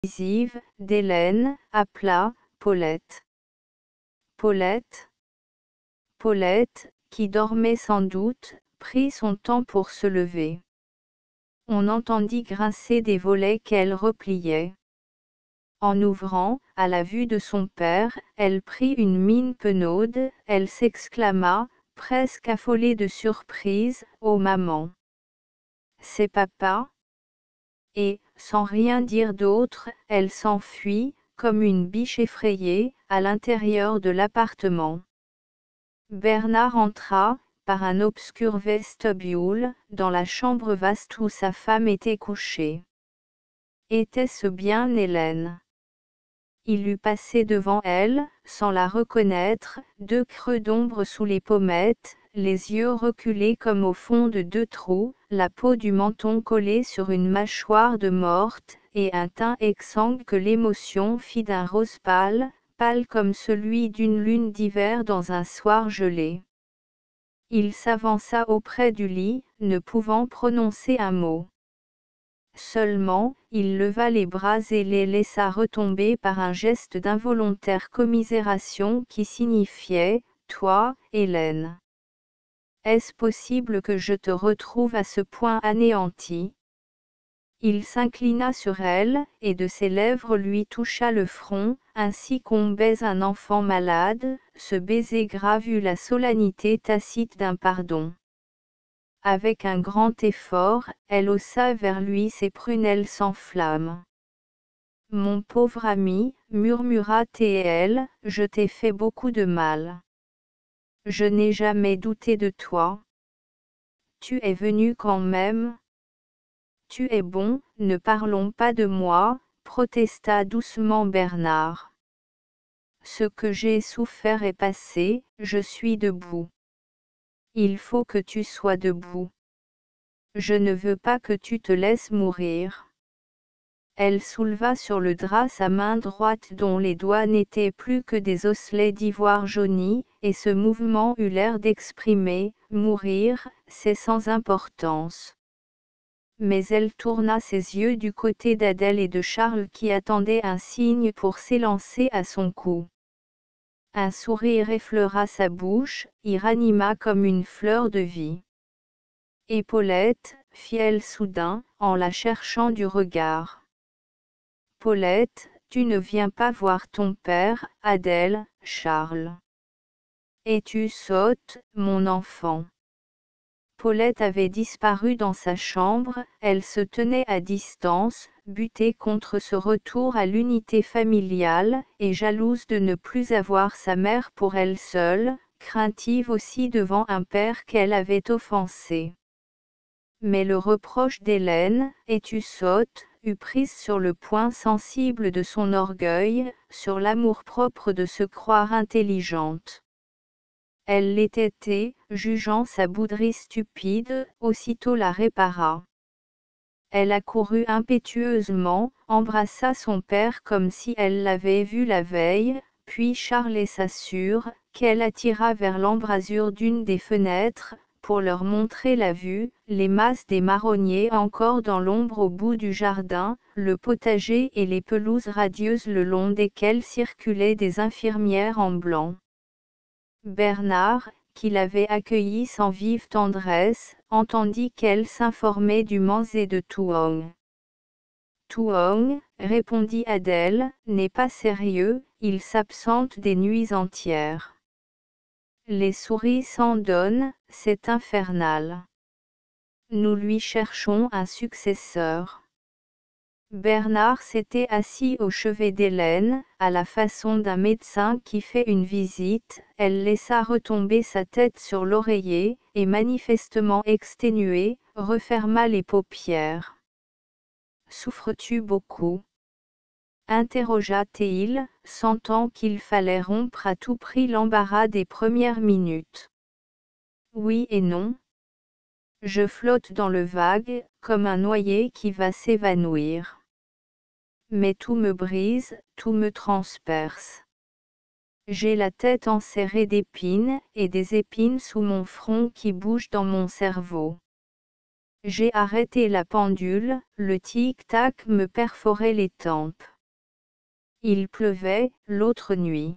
d'Hélène, appela Paulette. Paulette. Paulette, qui dormait sans doute, prit son temps pour se lever. On entendit grincer des volets qu'elle repliait. En ouvrant, à la vue de son père, elle prit une mine penaude, elle s'exclama, presque affolée de surprise, « Oh maman! C'est papa ?» Et, sans rien dire d'autre, elle s'enfuit, comme une biche effrayée, à l'intérieur de l'appartement. Bernard entra, par un obscur vestibule, dans la chambre vaste où sa femme était couchée. Était-ce bien Hélène? Il eût passé devant elle, sans la reconnaître, deux creux d'ombre sous les pommettes, les yeux reculés comme au fond de deux trous, la peau du menton collée sur une mâchoire de morte, et un teint exsangue que l'émotion fit d'un rose pâle, pâle comme celui d'une lune d'hiver dans un soir gelé. Il s'avança auprès du lit, ne pouvant prononcer un mot. Seulement, il leva les bras et les laissa retomber par un geste d'involontaire commisération qui signifiait « Toi, Hélène. Est-ce possible que je te retrouve à ce point anéantie ?» Il s'inclina sur elle, et de ses lèvres lui toucha le front, ainsi qu'on baise un enfant malade, ce baiser grave eut la solennité tacite d'un pardon. Avec un grand effort, elle haussa vers lui ses prunelles sans flamme. « Mon pauvre ami, murmura T.L., je t'ai fait beaucoup de mal. Je n'ai jamais douté de toi. Tu es venu quand même. Tu es bon, ne parlons pas de moi, protesta doucement Bernard. Ce que j'ai souffert est passé, je suis debout. Il faut que tu sois debout. Je ne veux pas que tu te laisses mourir. » Elle souleva sur le drap sa main droite dont les doigts n'étaient plus que des osselets d'ivoire jauni, et ce mouvement eut l'air d'exprimer « mourir, c'est sans importance ». Mais elle tourna ses yeux du côté d'Adèle et de Charles qui attendaient un signe pour s'élancer à son cou. Un sourire effleura sa bouche, y ranima comme une fleur de vie. « Et Paulette, fit-elle soudain, en la cherchant du regard. « Paulette, tu ne viens pas voir ton père, Adèle, Charles. Et tu sautes, mon enfant. » Paulette avait disparu dans sa chambre, elle se tenait à distance, butée contre ce retour à l'unité familiale, et jalouse de ne plus avoir sa mère pour elle seule, craintive aussi devant un père qu'elle avait offensé. Mais le reproche d'Hélène, « et tu sautes », eut prise sur le point sensible de son orgueil, sur l'amour-propre de se croire intelligente. Elle l'était, jugeant sa bouderie stupide, aussitôt la répara. Elle accourut impétueusement, embrassa son père comme si elle l'avait vu la veille, puis Charles et sa sœur, qu'elle attira vers l'embrasure d'une des fenêtres, pour leur montrer la vue, les masses des marronniers encore dans l'ombre au bout du jardin, le potager et les pelouses radieuses le long desquelles circulaient des infirmières en blanc. Bernard, qui l'avait accueillie sans vive tendresse, entendit qu'elle s'informait du Mans et de Toulon. « Toulon, répondit Adèle, n'est pas sérieux, il s'absente des nuits entières. Les souris s'en donnent, c'est infernal. Nous lui cherchons un successeur. » Bernard s'était assis au chevet d'Hélène, à la façon d'un médecin qui fait une visite, elle laissa retomber sa tête sur l'oreiller, et manifestement exténuée, referma les paupières. « Souffres-tu beaucoup ? » interrogea-t-il, sentant qu'il fallait rompre à tout prix l'embarras des premières minutes. « Oui et non. Je flotte dans le vague, comme un noyé qui va s'évanouir. Mais tout me brise, tout me transperce. J'ai la tête enserrée d'épines, et des épines sous mon front qui bougent dans mon cerveau. J'ai arrêté la pendule, le tic-tac me perforait les tempes. Il pleuvait, l'autre nuit.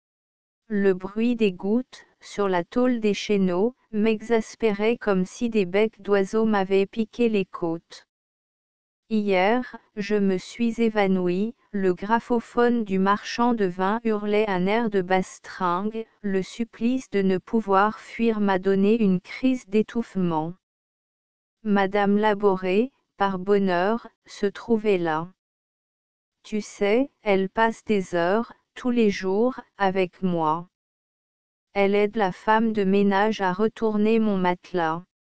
Le bruit des gouttes, sur la tôle des chéneaux, m'exaspérait comme si des becs d'oiseaux m'avaient piqué les côtes. Hier, je me suis évanouie, le graphophone du marchand de vin hurlait un air de bastringue, le supplice de ne pouvoir fuir m'a donné une crise d'étouffement. Madame Laboré, par bonheur, se trouvait là. Tu sais, elle passe des heures, tous les jours, avec moi. Elle aide la femme de ménage à retourner mon matelas.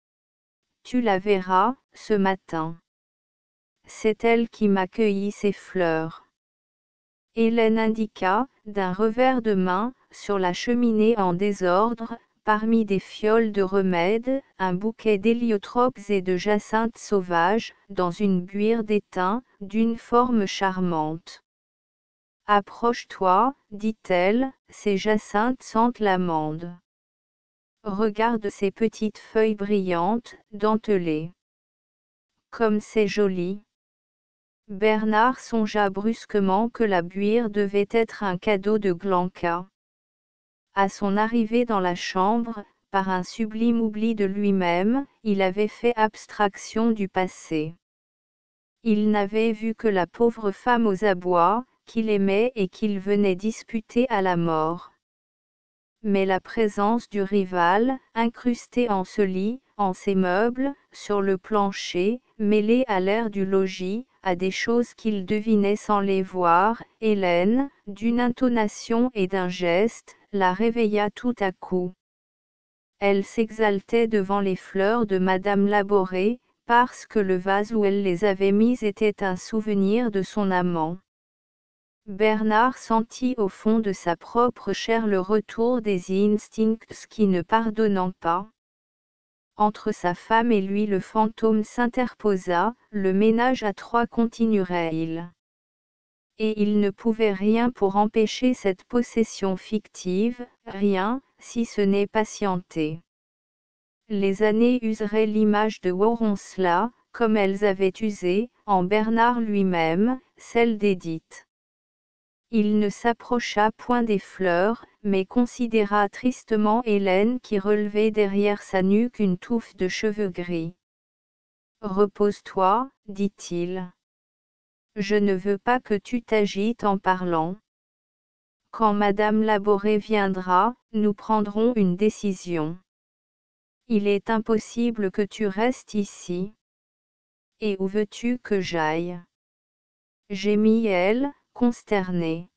Tu la verras, ce matin. C'est elle qui m'a cueilli ces fleurs. Hélène indiqua, d'un revers de main, sur la cheminée en désordre, parmi des fioles de remède, un bouquet d'héliotropes et de jacinthes sauvages, dans une buire d'étain, d'une forme charmante. Approche-toi, dit-elle, ces jacinthes sentent l'amande. Regarde ces petites feuilles brillantes, dentelées. Comme c'est joli. Bernard songea brusquement que la buire devait être un cadeau de Glanca. À son arrivée dans la chambre, par un sublime oubli de lui-même, il avait fait abstraction du passé. Il n'avait vu que la pauvre femme aux abois, qu'il aimait et qu'il venait disputer à la mort. Mais la présence du rival, incrusté en ce lit, en ces meubles, sur le plancher, mêlée à l'air du logis, à des choses qu'il devinait sans les voir, Hélène, d'une intonation et d'un geste, la réveilla tout à coup. Elle s'exaltait devant les fleurs de Madame Laboré, parce que le vase où elle les avait mises était un souvenir de son amant. Bernard sentit au fond de sa propre chair le retour des instincts qui ne pardonnant pas. Entre sa femme et lui le fantôme s'interposa, le ménage à trois continuerait-il. Et il ne pouvait rien pour empêcher cette possession fictive, rien, si ce n'est patienter. Les années useraient l'image de Waronsla, comme elles avaient usé, en Bernard lui-même, celle d'Édith. Il ne s'approcha point des fleurs, mais considéra tristement Hélène qui relevait derrière sa nuque une touffe de cheveux gris. « Repose-toi, dit-il. Je ne veux pas que tu t'agites en parlant. Quand Madame Laboré viendra, nous prendrons une décision. Il est impossible que tu restes ici. Et où veux-tu que j'aille ? Gémit elle, consternée.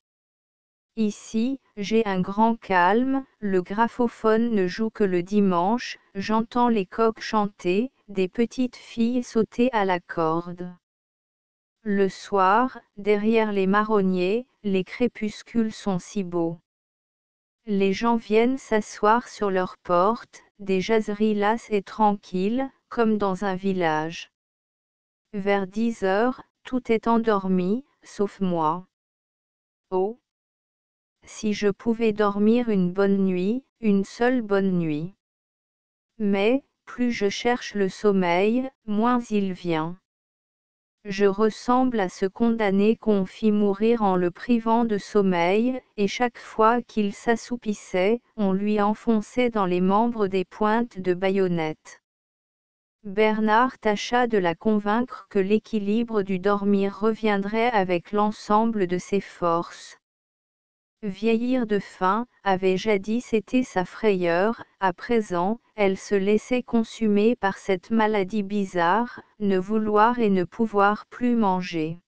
Ici, j'ai un grand calme, le graphophone ne joue que le dimanche, j'entends les coqs chanter, des petites filles sauter à la corde. Le soir, derrière les marronniers, les crépuscules sont si beaux. Les gens viennent s'asseoir sur leurs portes, des jaseries lasses et tranquilles, comme dans un village. Vers 10 heures, tout est endormi, sauf moi. Oh! Si je pouvais dormir une bonne nuit, une seule bonne nuit. Mais, plus je cherche le sommeil, moins il vient. Je ressemble à ce condamné qu'on fit mourir en le privant de sommeil, et chaque fois qu'il s'assoupissait, on lui enfonçait dans les membres des pointes de baïonnette. Bernard tâcha de la convaincre que l'équilibre du dormir reviendrait avec l'ensemble de ses forces. Vieillir de faim, avait jadis été sa frayeur, à présent, elle se laissait consumer par cette maladie bizarre, ne vouloir et ne pouvoir plus manger.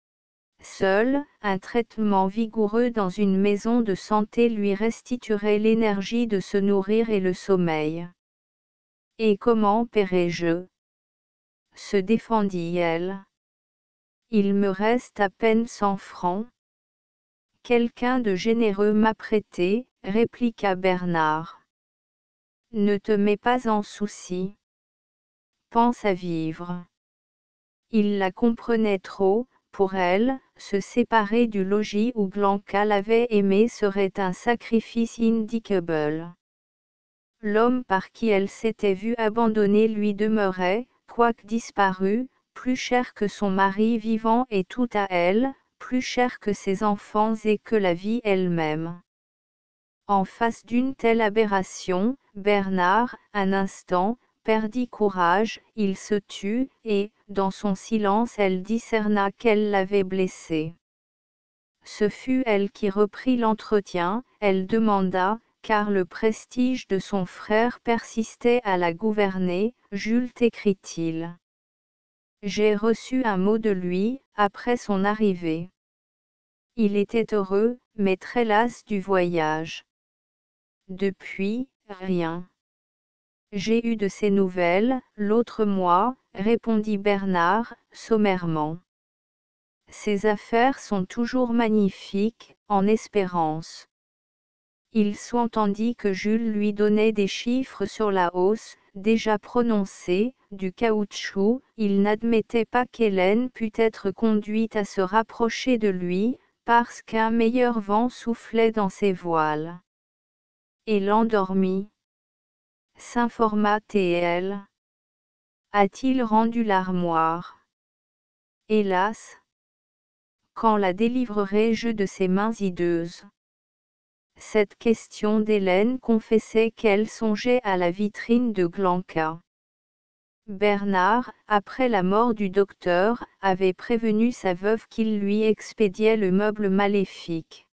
Seul, un traitement vigoureux dans une maison de santé lui restituerait l'énergie de se nourrir et le sommeil. Et comment paierai-je ? Se défendit-elle. Il me reste à peine 100 francs. Quelqu'un de généreux m'a prêté, répliqua Bernard. Ne te mets pas en souci. Pense à vivre. Il la comprenait trop, pour elle, se séparer du logis où Glanca l'avait aimé serait un sacrifice indicable. L'homme par qui elle s'était vue abandonnée lui demeurait, quoique disparu, plus cher que son mari vivant et tout à elle, plus cher que ses enfants et que la vie elle-même. En face d'une telle aberration, Bernard, un instant, perdit courage, il se tut, et, dans son silence elle discerna qu'elle l'avait blessé. Ce fut elle qui reprit l'entretien, elle demanda, car le prestige de son frère persistait à la gouverner, Jules t'écrit-il. J'ai reçu un mot de lui, après son arrivée. Il était heureux, mais très las du voyage. Depuis, rien. J'ai eu de ses nouvelles, l'autre mois, répondit Bernard, sommairement. Ses affaires sont toujours magnifiques, en espérance. Il s'entendit que Jules lui donnait des chiffres sur la hausse, déjà prononcée, du caoutchouc. Il n'admettait pas qu'Hélène pût être conduite à se rapprocher de lui, parce qu'un meilleur vent soufflait dans ses voiles. Et l'endormit. S'informa T.L. A-t-il rendu l'armoire? Hélas! Quand la délivrerai-je de ses mains hideuses? Cette question d'Hélène confessait qu'elle songeait à la vitrine de Glanca. Bernard, après la mort du docteur, avait prévenu sa veuve qu'il lui expédiait le meuble maléfique.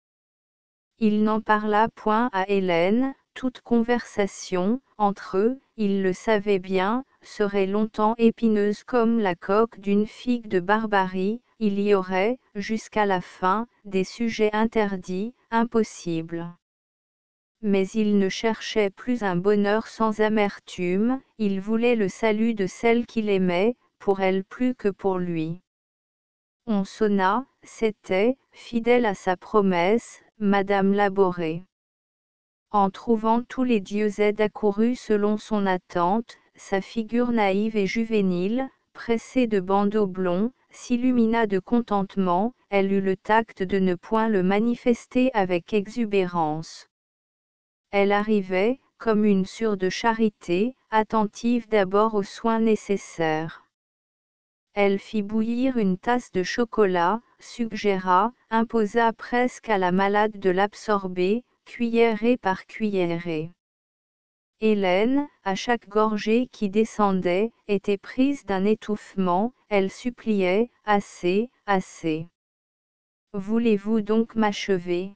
Il n'en parla point à Hélène, toute conversation, entre eux, il le savait bien, serait longtemps épineuse comme la coque d'une figue de Barbarie, il y aurait, jusqu'à la fin, des sujets interdits, impossibles. Mais il ne cherchait plus un bonheur sans amertume, il voulait le salut de celle qu'il aimait, pour elle plus que pour lui. On sonna, c'était, fidèle à sa promesse, Madame Laboré. En trouvant tous les dieux aides accourus selon son attente, sa figure naïve et juvénile, pressée de bandeaux blonds, s'illumina de contentement, elle eut le tact de ne point le manifester avec exubérance. Elle arrivait, comme une sœur de charité, attentive d'abord aux soins nécessaires. Elle fit bouillir une tasse de chocolat, suggéra, imposa presque à la malade de l'absorber, cuillerée par cuillerée. Hélène, à chaque gorgée qui descendait, était prise d'un étouffement, elle suppliait, assez, assez. Voulez-vous donc m'achever?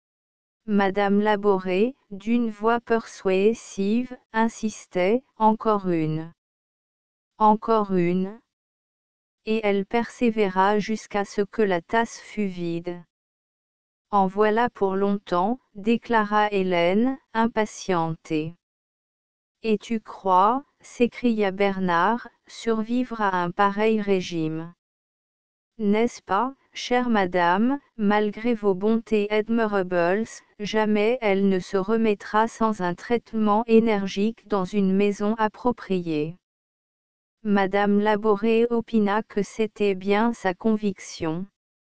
Madame Laboré, d'une voix persuasive, insistait, encore une. Encore une. Et elle persévéra jusqu'à ce que la tasse fût vide. En voilà pour longtemps, déclara Hélène, impatientée. Et tu crois, s'écria Bernard, survivre à un pareil régime? N'est-ce pas, chère madame, malgré vos bontés admirables, jamais elle ne se remettra sans un traitement énergique dans une maison appropriée. Madame Laboré opina que c'était bien sa conviction.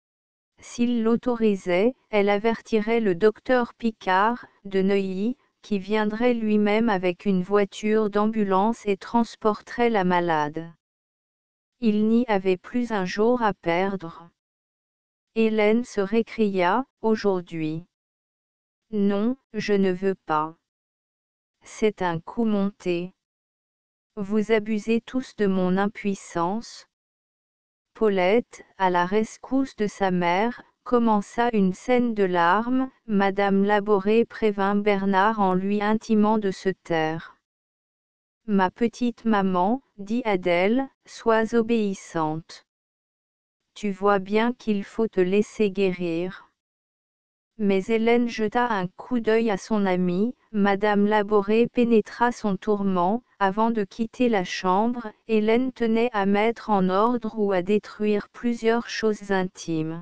S'il l'autorisait, elle avertirait le docteur Picard, de Neuilly, qui viendrait lui-même avec une voiture d'ambulance et transporterait la malade. Il n'y avait plus un jour à perdre. Hélène se récria, aujourd'hui. Non, je ne veux pas. C'est un coup monté. Vous abusez tous de mon impuissance. Paulette, à la rescousse de sa mère, commença une scène de larmes. Madame Laboré prévint Bernard en lui intimant de se taire. Ma petite maman, dit Adèle, sois obéissante. Tu vois bien qu'il faut te laisser guérir. Mais Hélène jeta un coup d'œil à son amie, Madame Laboré pénétra son tourment, avant de quitter la chambre, Hélène tenait à mettre en ordre ou à détruire plusieurs choses intimes.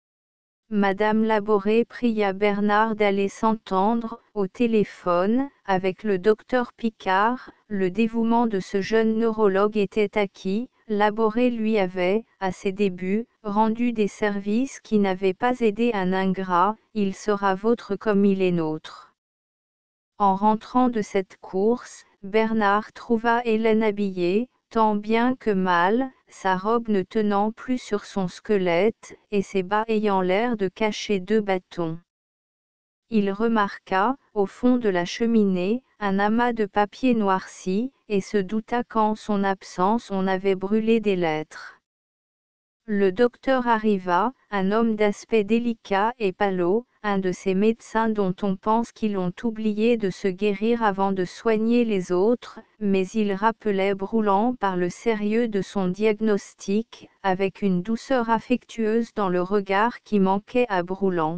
Madame Laboré pria Bernard d'aller s'entendre, au téléphone, avec le docteur Picard, le dévouement de ce jeune neurologue était acquis. Laboré lui avait, à ses débuts, rendu des services qui n'avaient pas aidé un ingrat, il sera vôtre comme il est nôtre. En rentrant de cette course, Bernard trouva Hélène habillée, tant bien que mal, sa robe ne tenant plus sur son squelette, et ses bas ayant l'air de cacher 2 bâtons. Il remarqua, au fond de la cheminée, un amas de papier noirci, et se douta qu'en son absence on avait brûlé des lettres. Le docteur arriva, un homme d'aspect délicat et palot, un de ces médecins dont on pense qu'ils ont oublié de se guérir avant de soigner les autres, mais il rappelait Broulan par le sérieux de son diagnostic, avec une douceur affectueuse dans le regard qui manquait à Broulan.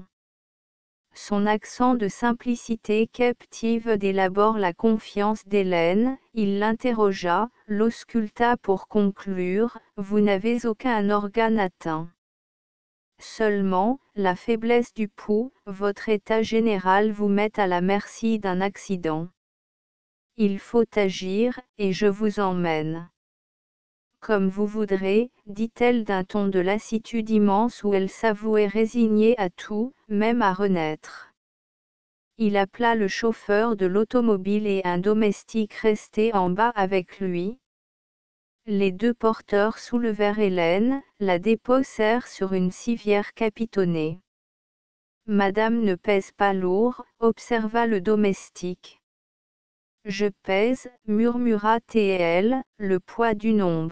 Son accent de simplicité captive dès l'abord la confiance d'Hélène, il l'interrogea, l'ausculta pour conclure, « Vous n'avez aucun organe atteint. Seulement, la faiblesse du pouls, votre état général vous met à la merci d'un accident. Il faut agir, et je vous emmène. » Comme vous voudrez, dit-elle d'un ton de lassitude immense où elle s'avouait résignée à tout, même à renaître. Il appela le chauffeur de l'automobile et un domestique resté en bas avec lui. Les 2 porteurs soulevèrent Hélène, la déposèrent sur une civière capitonnée. « Madame ne pèse pas lourd, observa le domestique. « Je pèse, murmura T.L., le poids d'une ombre. »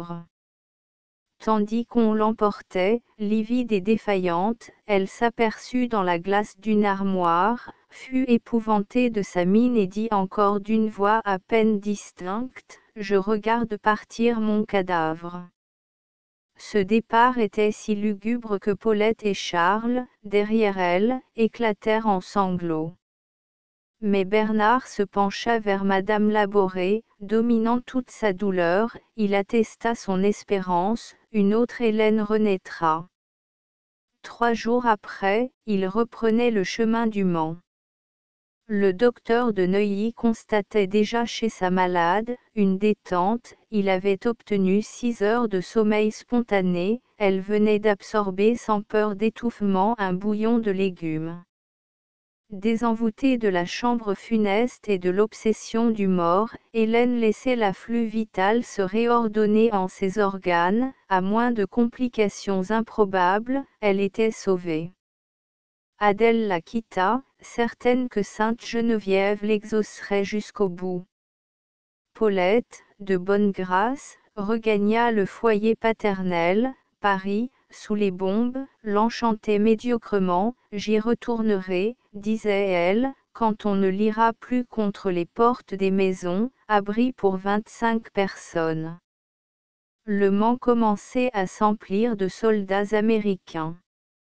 Tandis qu'on l'emportait, livide et défaillante, elle s'aperçut dans la glace d'une armoire, fut épouvantée de sa mine et dit encore d'une voix à peine distincte, « Je regarde partir mon cadavre. » Ce départ était si lugubre que Paulette et Charles, derrière elle, éclatèrent en sanglots. Mais Bernard se pencha vers Madame Laboré, dominant toute sa douleur, il attesta son espérance, une autre Hélène renaîtra. 3 jours après, il reprenait le chemin du Mans. Le docteur de Neuilly constatait déjà chez sa malade, une détente, il avait obtenu 6 heures de sommeil spontané, elle venait d'absorber sans peur d'étouffement un bouillon de légumes. Désenvoûtée de la chambre funeste et de l'obsession du mort, Hélène laissait l'afflux vital se réordonner en ses organes, à moins de complications improbables, elle était sauvée. Adèle la quitta, certaine que Sainte Geneviève l'exaucerait jusqu'au bout. Paulette, de bonne grâce, regagna le foyer paternel, Paris, sous les bombes, l'enchantait médiocrement, « J'y retournerai, disait-elle, quand on ne lira plus contre les portes des maisons, abri pour 25 personnes. » Le Mans commençait à s'emplir de soldats américains.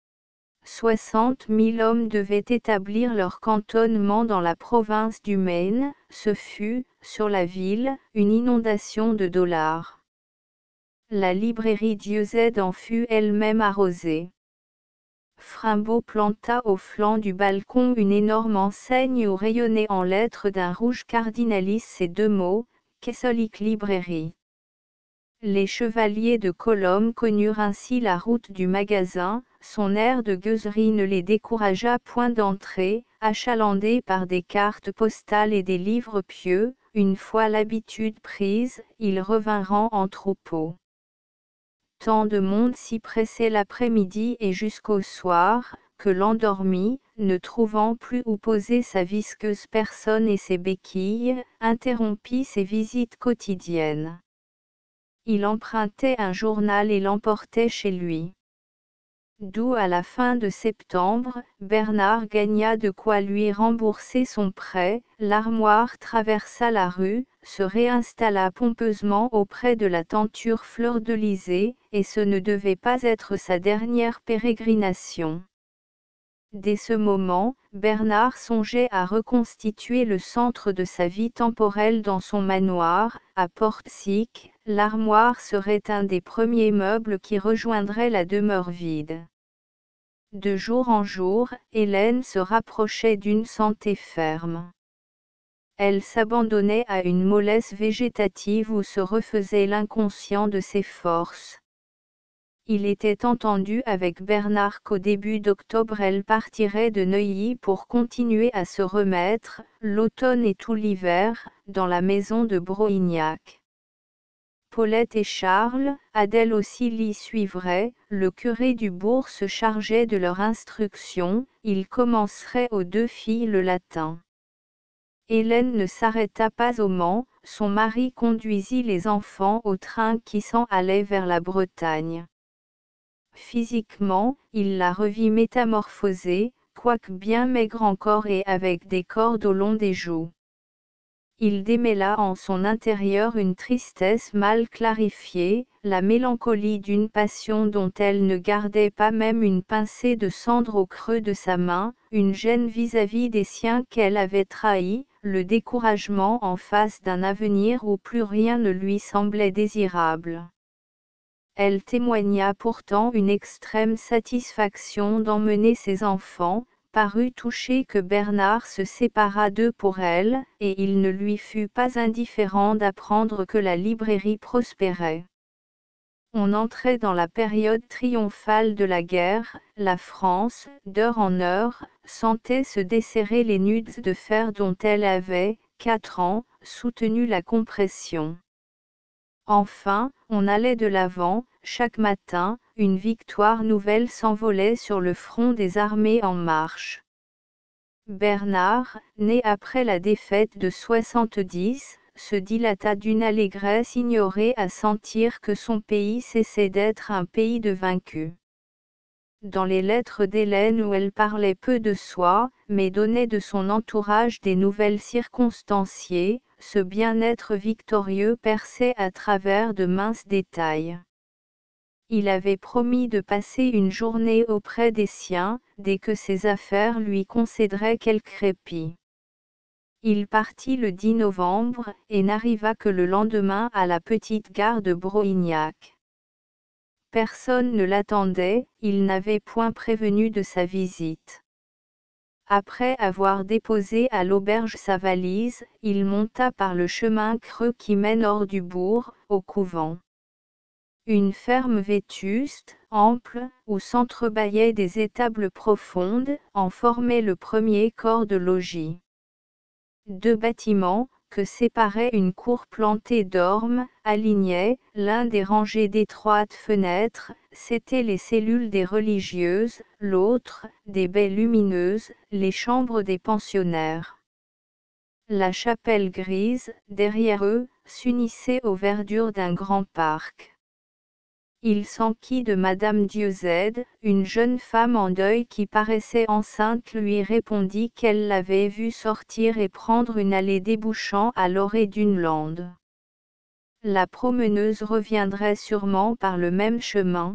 60 000 hommes devaient établir leur cantonnement dans la province du Maine, ce fut, sur la ville, une inondation de dollars. La librairie Dieu Z en fut elle-même arrosée. Frimbault planta au flanc du balcon une énorme enseigne où rayonnaient en lettres d'un rouge cardinalis ces 2 mots, Catholic Librairie. Les chevaliers de Colombe connurent ainsi la route du magasin, son air de gueuserie ne les découragea point d'entrer, achalandés par des cartes postales et des livres pieux, une fois l'habitude prise, ils revinrent en troupeau. Tant de monde s'y pressait l'après-midi et jusqu'au soir, que l'endormi, ne trouvant plus où poser sa visqueuse personne et ses béquilles, interrompit ses visites quotidiennes. Il empruntait un journal et l'emportait chez lui. D'où à la fin de septembre, Bernard gagna de quoi lui rembourser son prêt, l'armoire traversa la rue, se réinstalla pompeusement auprès de la tenture fleur-de-lysée, et ce ne devait pas être sa dernière pérégrination. Dès ce moment, Bernard songeait à reconstituer le centre de sa vie temporelle dans son manoir, à Portsic. L'armoire serait un des premiers meubles qui rejoindrait la demeure vide. De jour en jour, Hélène se rapprochait d'une santé ferme. Elle s'abandonnait à une mollesse végétative où se refaisait l'inconscient de ses forces. Il était entendu avec Bernard qu'au début d'octobre elle partirait de Neuilly pour continuer à se remettre, l'automne et tout l'hiver, dans la maison de Broignac. Paulette et Charles, Adèle aussi l'y suivrait, le curé du bourg se chargeait de leur instruction, il commencerait aux deux filles le latin. Hélène ne s'arrêta pas au Mans, son mari conduisit les enfants au train qui s'en allait vers la Bretagne. Physiquement, il la revit métamorphosée, quoique bien maigre encore et avec des cordes au long des joues. Il démêla en son intérieur une tristesse mal clarifiée, la mélancolie d'une passion dont elle ne gardait pas même une pincée de cendre au creux de sa main, une gêne vis-à-vis des siens qu'elle avait trahis, le découragement en face d'un avenir où plus rien ne lui semblait désirable. Elle témoigna pourtant une extrême satisfaction d'emmener ses enfants, parut touchée que Bernard se séparât d'eux pour elle, et il ne lui fut pas indifférent d'apprendre que la librairie prospérait. On entrait dans la période triomphale de la guerre, la France, d'heure en heure, sentait se desserrer les nudes de fer dont elle avait, 4 ans, soutenu la compression. Enfin, on allait de l'avant, chaque matin, une victoire nouvelle s'envolait sur le front des armées en marche. Bernard, né après la défaite de 70, se dilata d'une allégresse ignorée à sentir que son pays cessait d'être un pays de vaincus. Dans les lettres d'Hélène où elle parlait peu de soi, mais donnait de son entourage des nouvelles circonstanciées, ce bien-être victorieux perçait à travers de minces détails. Il avait promis de passer une journée auprès des siens, dès que ses affaires lui concéderaient quelque répit. Il partit le 10 novembre, et n'arriva que le lendemain à la petite gare de Broignac. Personne ne l'attendait, il n'avait point prévenu de sa visite. Après avoir déposé à l'auberge sa valise, il monta par le chemin creux qui mène hors du bourg, au couvent. Une ferme vétuste, ample, où s'entrebâillaient des étables profondes, en formait le premier corps de logis. 2 bâtiments, que séparait une cour plantée d'ormes, alignaient, l'un des rangées d'étroites fenêtres, c'étaient les cellules des religieuses, l'autre, des baies lumineuses, les chambres des pensionnaires. La chapelle grise, derrière eux, s'unissait aux verdures d'un grand parc. Il s'enquit de Madame Dieuzède, une jeune femme en deuil qui paraissait enceinte lui répondit qu'elle l'avait vue sortir et prendre une allée débouchant à l'orée d'une lande. La promeneuse reviendrait sûrement par le même chemin.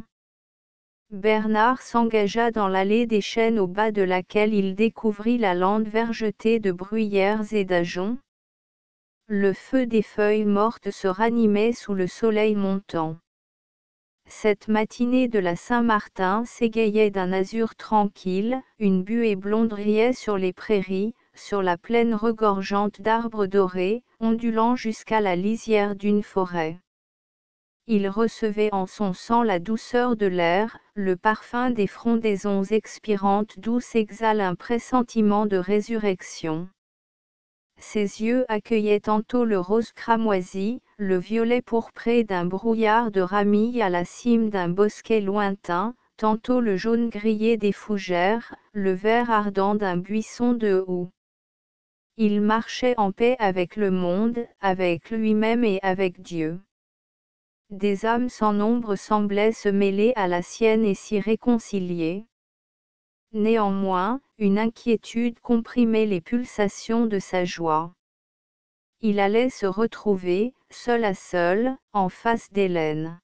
Bernard s'engagea dans l'allée des chênes au bas de laquelle il découvrit la lande vergetée de bruyères et d'ajoncs. Le feu des feuilles mortes se ranimait sous le soleil montant. Cette matinée de la Saint-Martin s'égayait d'un azur tranquille, une buée blonde riait sur les prairies, sur la plaine regorgeante d'arbres dorés, ondulant jusqu'à la lisière d'une forêt. Il recevait en son sang la douceur de l'air, le parfum des frondaisons expirantes d'où s'exhale un pressentiment de résurrection. Ses yeux accueillaient tantôt le rose cramoisi, le violet pourpré d'un brouillard de ramilles à la cime d'un bosquet lointain, tantôt le jaune grillé des fougères, le vert ardent d'un buisson de houx. Il marchait en paix avec le monde, avec lui-même et avec Dieu. Des âmes sans nombre semblaient se mêler à la sienne et s'y réconcilier. Néanmoins, une inquiétude comprimait les pulsations de sa joie. Il allait se retrouver, seul à seul, en face d'Hélène.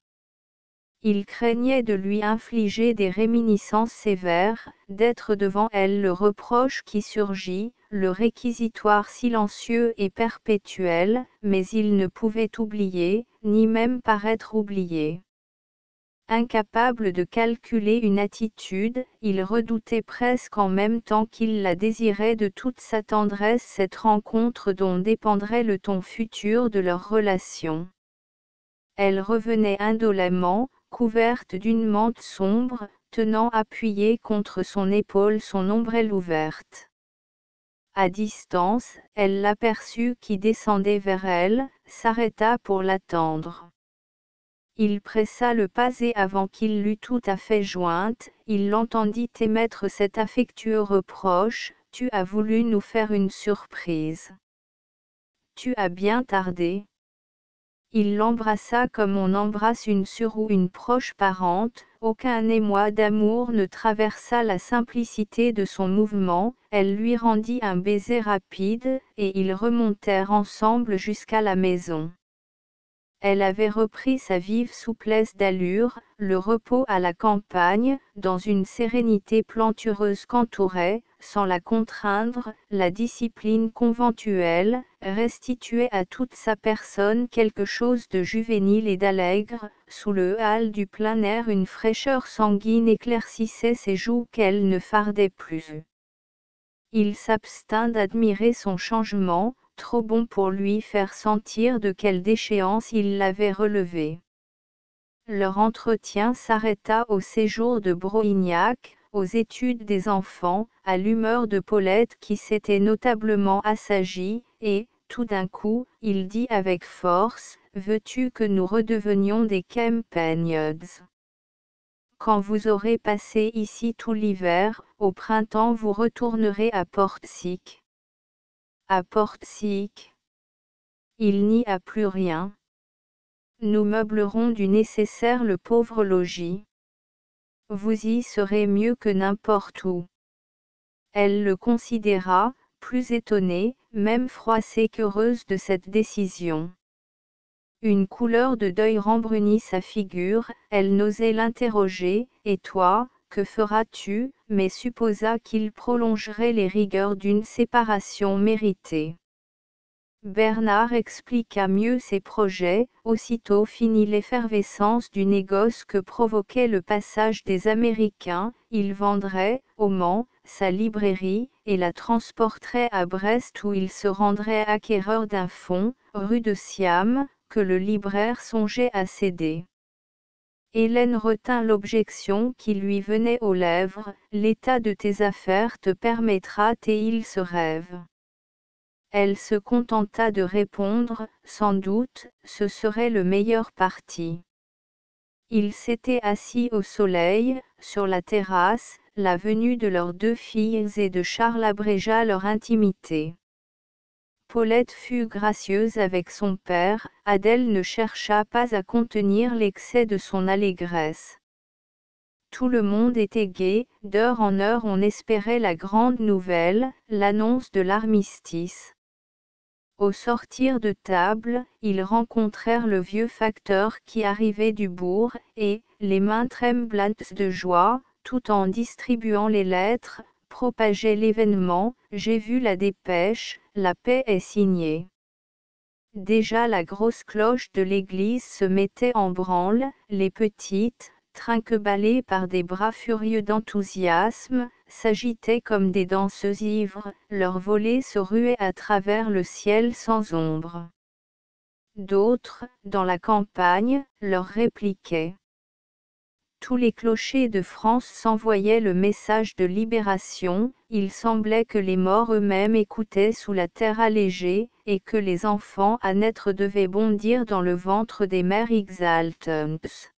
Il craignait de lui infliger des réminiscences sévères, d'être devant elle le reproche qui surgit, le réquisitoire silencieux et perpétuel, mais il ne pouvait oublier, ni même paraître oublié. Incapable de calculer une attitude, il redoutait presque en même temps qu'il la désirait de toute sa tendresse cette rencontre dont dépendrait le ton futur de leur relation. Elle revenait indolemment, couverte d'une mante sombre, tenant appuyé contre son épaule son ombrelle ouverte. À distance, elle l'aperçut qui descendait vers elle, s'arrêta pour l'attendre. Il pressa le pas et avant qu'il l'eût tout à fait jointe, il l'entendit émettre cet affectueux reproche: « Tu as voulu nous faire une surprise. Tu as bien tardé. » Il l'embrassa comme on embrasse une sœur ou une proche parente, aucun émoi d'amour ne traversa la simplicité de son mouvement, elle lui rendit un baiser rapide, et ils remontèrent ensemble jusqu'à la maison. Elle avait repris sa vive souplesse d'allure, le repos à la campagne, dans une sérénité plantureuse qu'entourait, sans la contraindre, la discipline conventuelle, restituait à toute sa personne quelque chose de juvénile et d'allègre, sous le hâle du plein air une fraîcheur sanguine éclaircissait ses joues qu'elle ne fardait plus. Il s'abstint d'admirer son changement, trop bon pour lui faire sentir de quelle déchéance il l'avait relevé. Leur entretien s'arrêta au séjour de Broignac, aux études des enfants, à l'humeur de Paulette qui s'était notablement assagie, et, tout d'un coup, il dit avec force: « Veux-tu que nous redevenions des Campagnols ? Quand vous aurez passé ici tout l'hiver, au printemps vous retournerez à Portsic. » À Portsic. Il n'y a plus rien. Nous meublerons du nécessaire le pauvre logis. Vous y serez mieux que n'importe où. Elle le considéra, plus étonnée, même froissée qu'heureuse de cette décision. Une couleur de deuil rembrunit sa figure, elle n'osait l'interroger. « Et toi, que feras-tu » mais supposa qu'il prolongerait les rigueurs d'une séparation méritée. Bernard expliqua mieux ses projets, aussitôt finie l'effervescence du négoce que provoquait le passage des Américains, il vendrait, au Mans, sa librairie, et la transporterait à Brest où il se rendrait acquéreur d'un fonds, rue de Siam, que le libraire songeait à céder. Hélène retint l'objection qui lui venait aux lèvres: « L'état de tes affaires te permettra et il se rêve. » Elle se contenta de répondre: « Sans doute, ce serait le meilleur parti. » Ils s'étaient assis au soleil, sur la terrasse, la venue de leurs deux filles et de Charles abrégea leur intimité. Paulette fut gracieuse avec son père, Adèle ne chercha pas à contenir l'excès de son allégresse. Tout le monde était gai, d'heure en heure on espérait la grande nouvelle, l'annonce de l'armistice. Au sortir de table, ils rencontrèrent le vieux facteur qui arrivait du bourg, et, les mains tremblantes de joie, tout en distribuant les lettres, propageait l'événement: « J'ai vu la dépêche, la paix est signée. » Déjà la grosse cloche de l'église se mettait en branle, les petites, trinqueballées par des bras furieux d'enthousiasme, s'agitaient comme des danseuses ivres, leurs volets se ruaient à travers le ciel sans ombre. D'autres, dans la campagne, leur répliquaient. Tous les clochers de France s'envoyaient le message de libération, il semblait que les morts eux-mêmes écoutaient sous la terre allégée, et que les enfants à naître devaient bondir dans le ventre des mères exaltantes.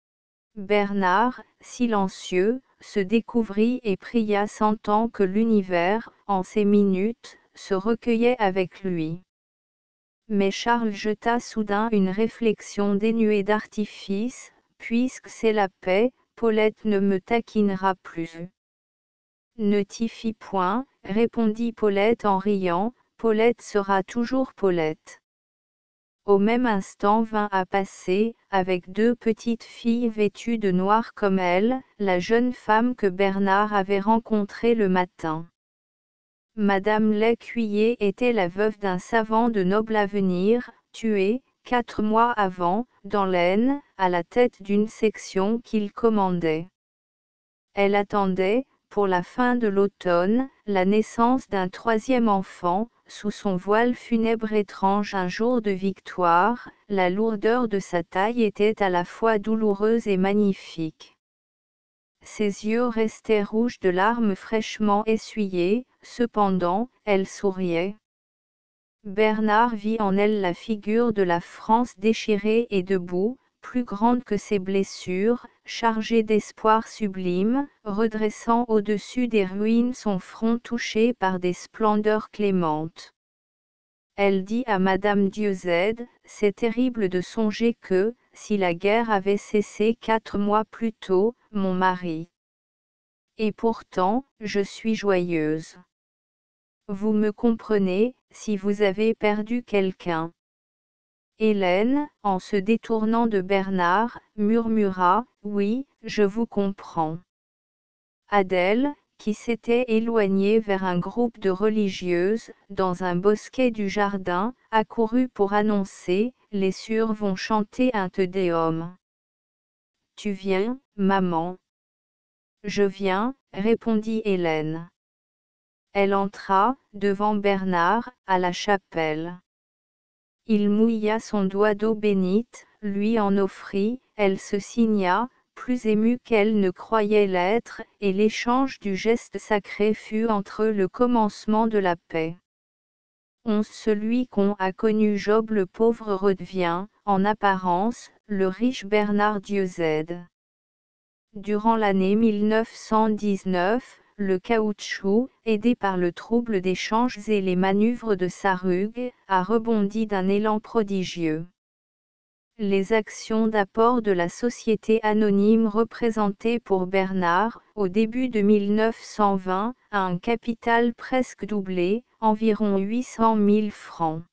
Bernard, silencieux, se découvrit et pria, sentant que l'univers, en ces minutes, se recueillait avec lui. Mais Charles jeta soudain une réflexion dénuée d'artifice: « Puisque c'est la paix, Paulette ne me taquinera plus. » « Ne t'y fie point, » répondit Paulette en riant, « Paulette sera toujours Paulette. » Au même instant vint à passer, avec deux petites filles vêtues de noir comme elle, la jeune femme que Bernard avait rencontrée le matin. Madame Lécuyer était la veuve d'un savant de noble avenir, tué, 4 mois avant, dans l'Aisne, à la tête d'une section qu'il commandait. Elle attendait, pour la fin de l'automne, la naissance d'un troisième enfant, sous son voile funèbre étrange un jour de victoire, la lourdeur de sa taille était à la fois douloureuse et magnifique. Ses yeux restaient rouges de larmes fraîchement essuyées, cependant, elle souriait. Bernard vit en elle la figure de la France déchirée et debout, plus grande que ses blessures, chargée d'espoir sublime, redressant au-dessus des ruines son front touché par des splendeurs clémentes. Elle dit à Madame Dieuzède, c'est terrible de songer que, si la guerre avait cessé 4 mois plus tôt, mon mari. Et pourtant, je suis joyeuse. Vous me comprenez, si vous avez perdu quelqu'un. Hélène, en se détournant de Bernard, murmura, oui, je vous comprends. Adèle, qui s'était éloignée vers un groupe de religieuses, dans un bosquet du jardin, accourut pour annoncer, les sœurs vont chanter un Te Deum. Tu viens, maman? Je viens, répondit Hélène. Elle entra, devant Bernard, à la chapelle. Il mouilla son doigt d'eau bénite, lui en offrit, elle se signa, plus émue qu'elle ne croyait l'être, et l'échange du geste sacré fut entre eux le commencement de la paix. Celui qu'on a connu Job le pauvre redevient, en apparence, le riche Bernard Dieuzède. Durant l'année 1919, le caoutchouc, aidé par le trouble des changes et les manœuvres de Sarrugue, a rebondi d'un élan prodigieux. Les actions d'apport de la société anonyme représentaient pour Bernard, au début de 1920, un capital presque doublé, environ 800 000 francs.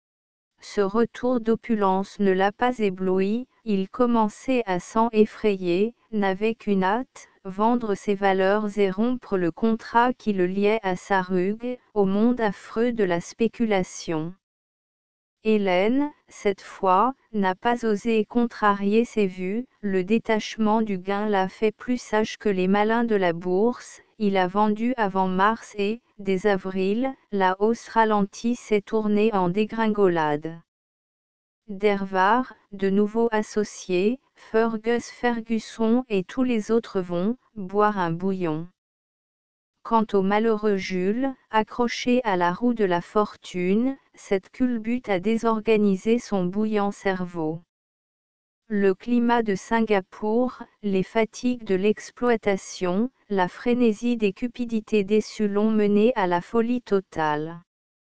Ce retour d'opulence ne l'a pas ébloui, il commençait à s'en effrayer, n'avait qu'une hâte, vendre ses valeurs et rompre le contrat qui le liait à Sarrugue, au monde affreux de la spéculation. Hélène, cette fois, n'a pas osé contrarier ses vues, le détachement du gain l'a fait plus sage que les malins de la bourse, il a vendu avant mars et, dès avril, la hausse ralentie s'est tournée en dégringolade. Dervard, de nouveaux associés, Fergus Fergusson et tous les autres vont boire un bouillon. Quant au malheureux Jules, accroché à la roue de la fortune, cette culbute a désorganisé son bouillant cerveau. Le climat de Singapour, les fatigues de l'exploitation, la frénésie des cupidités déçues l'ont mené à la folie totale.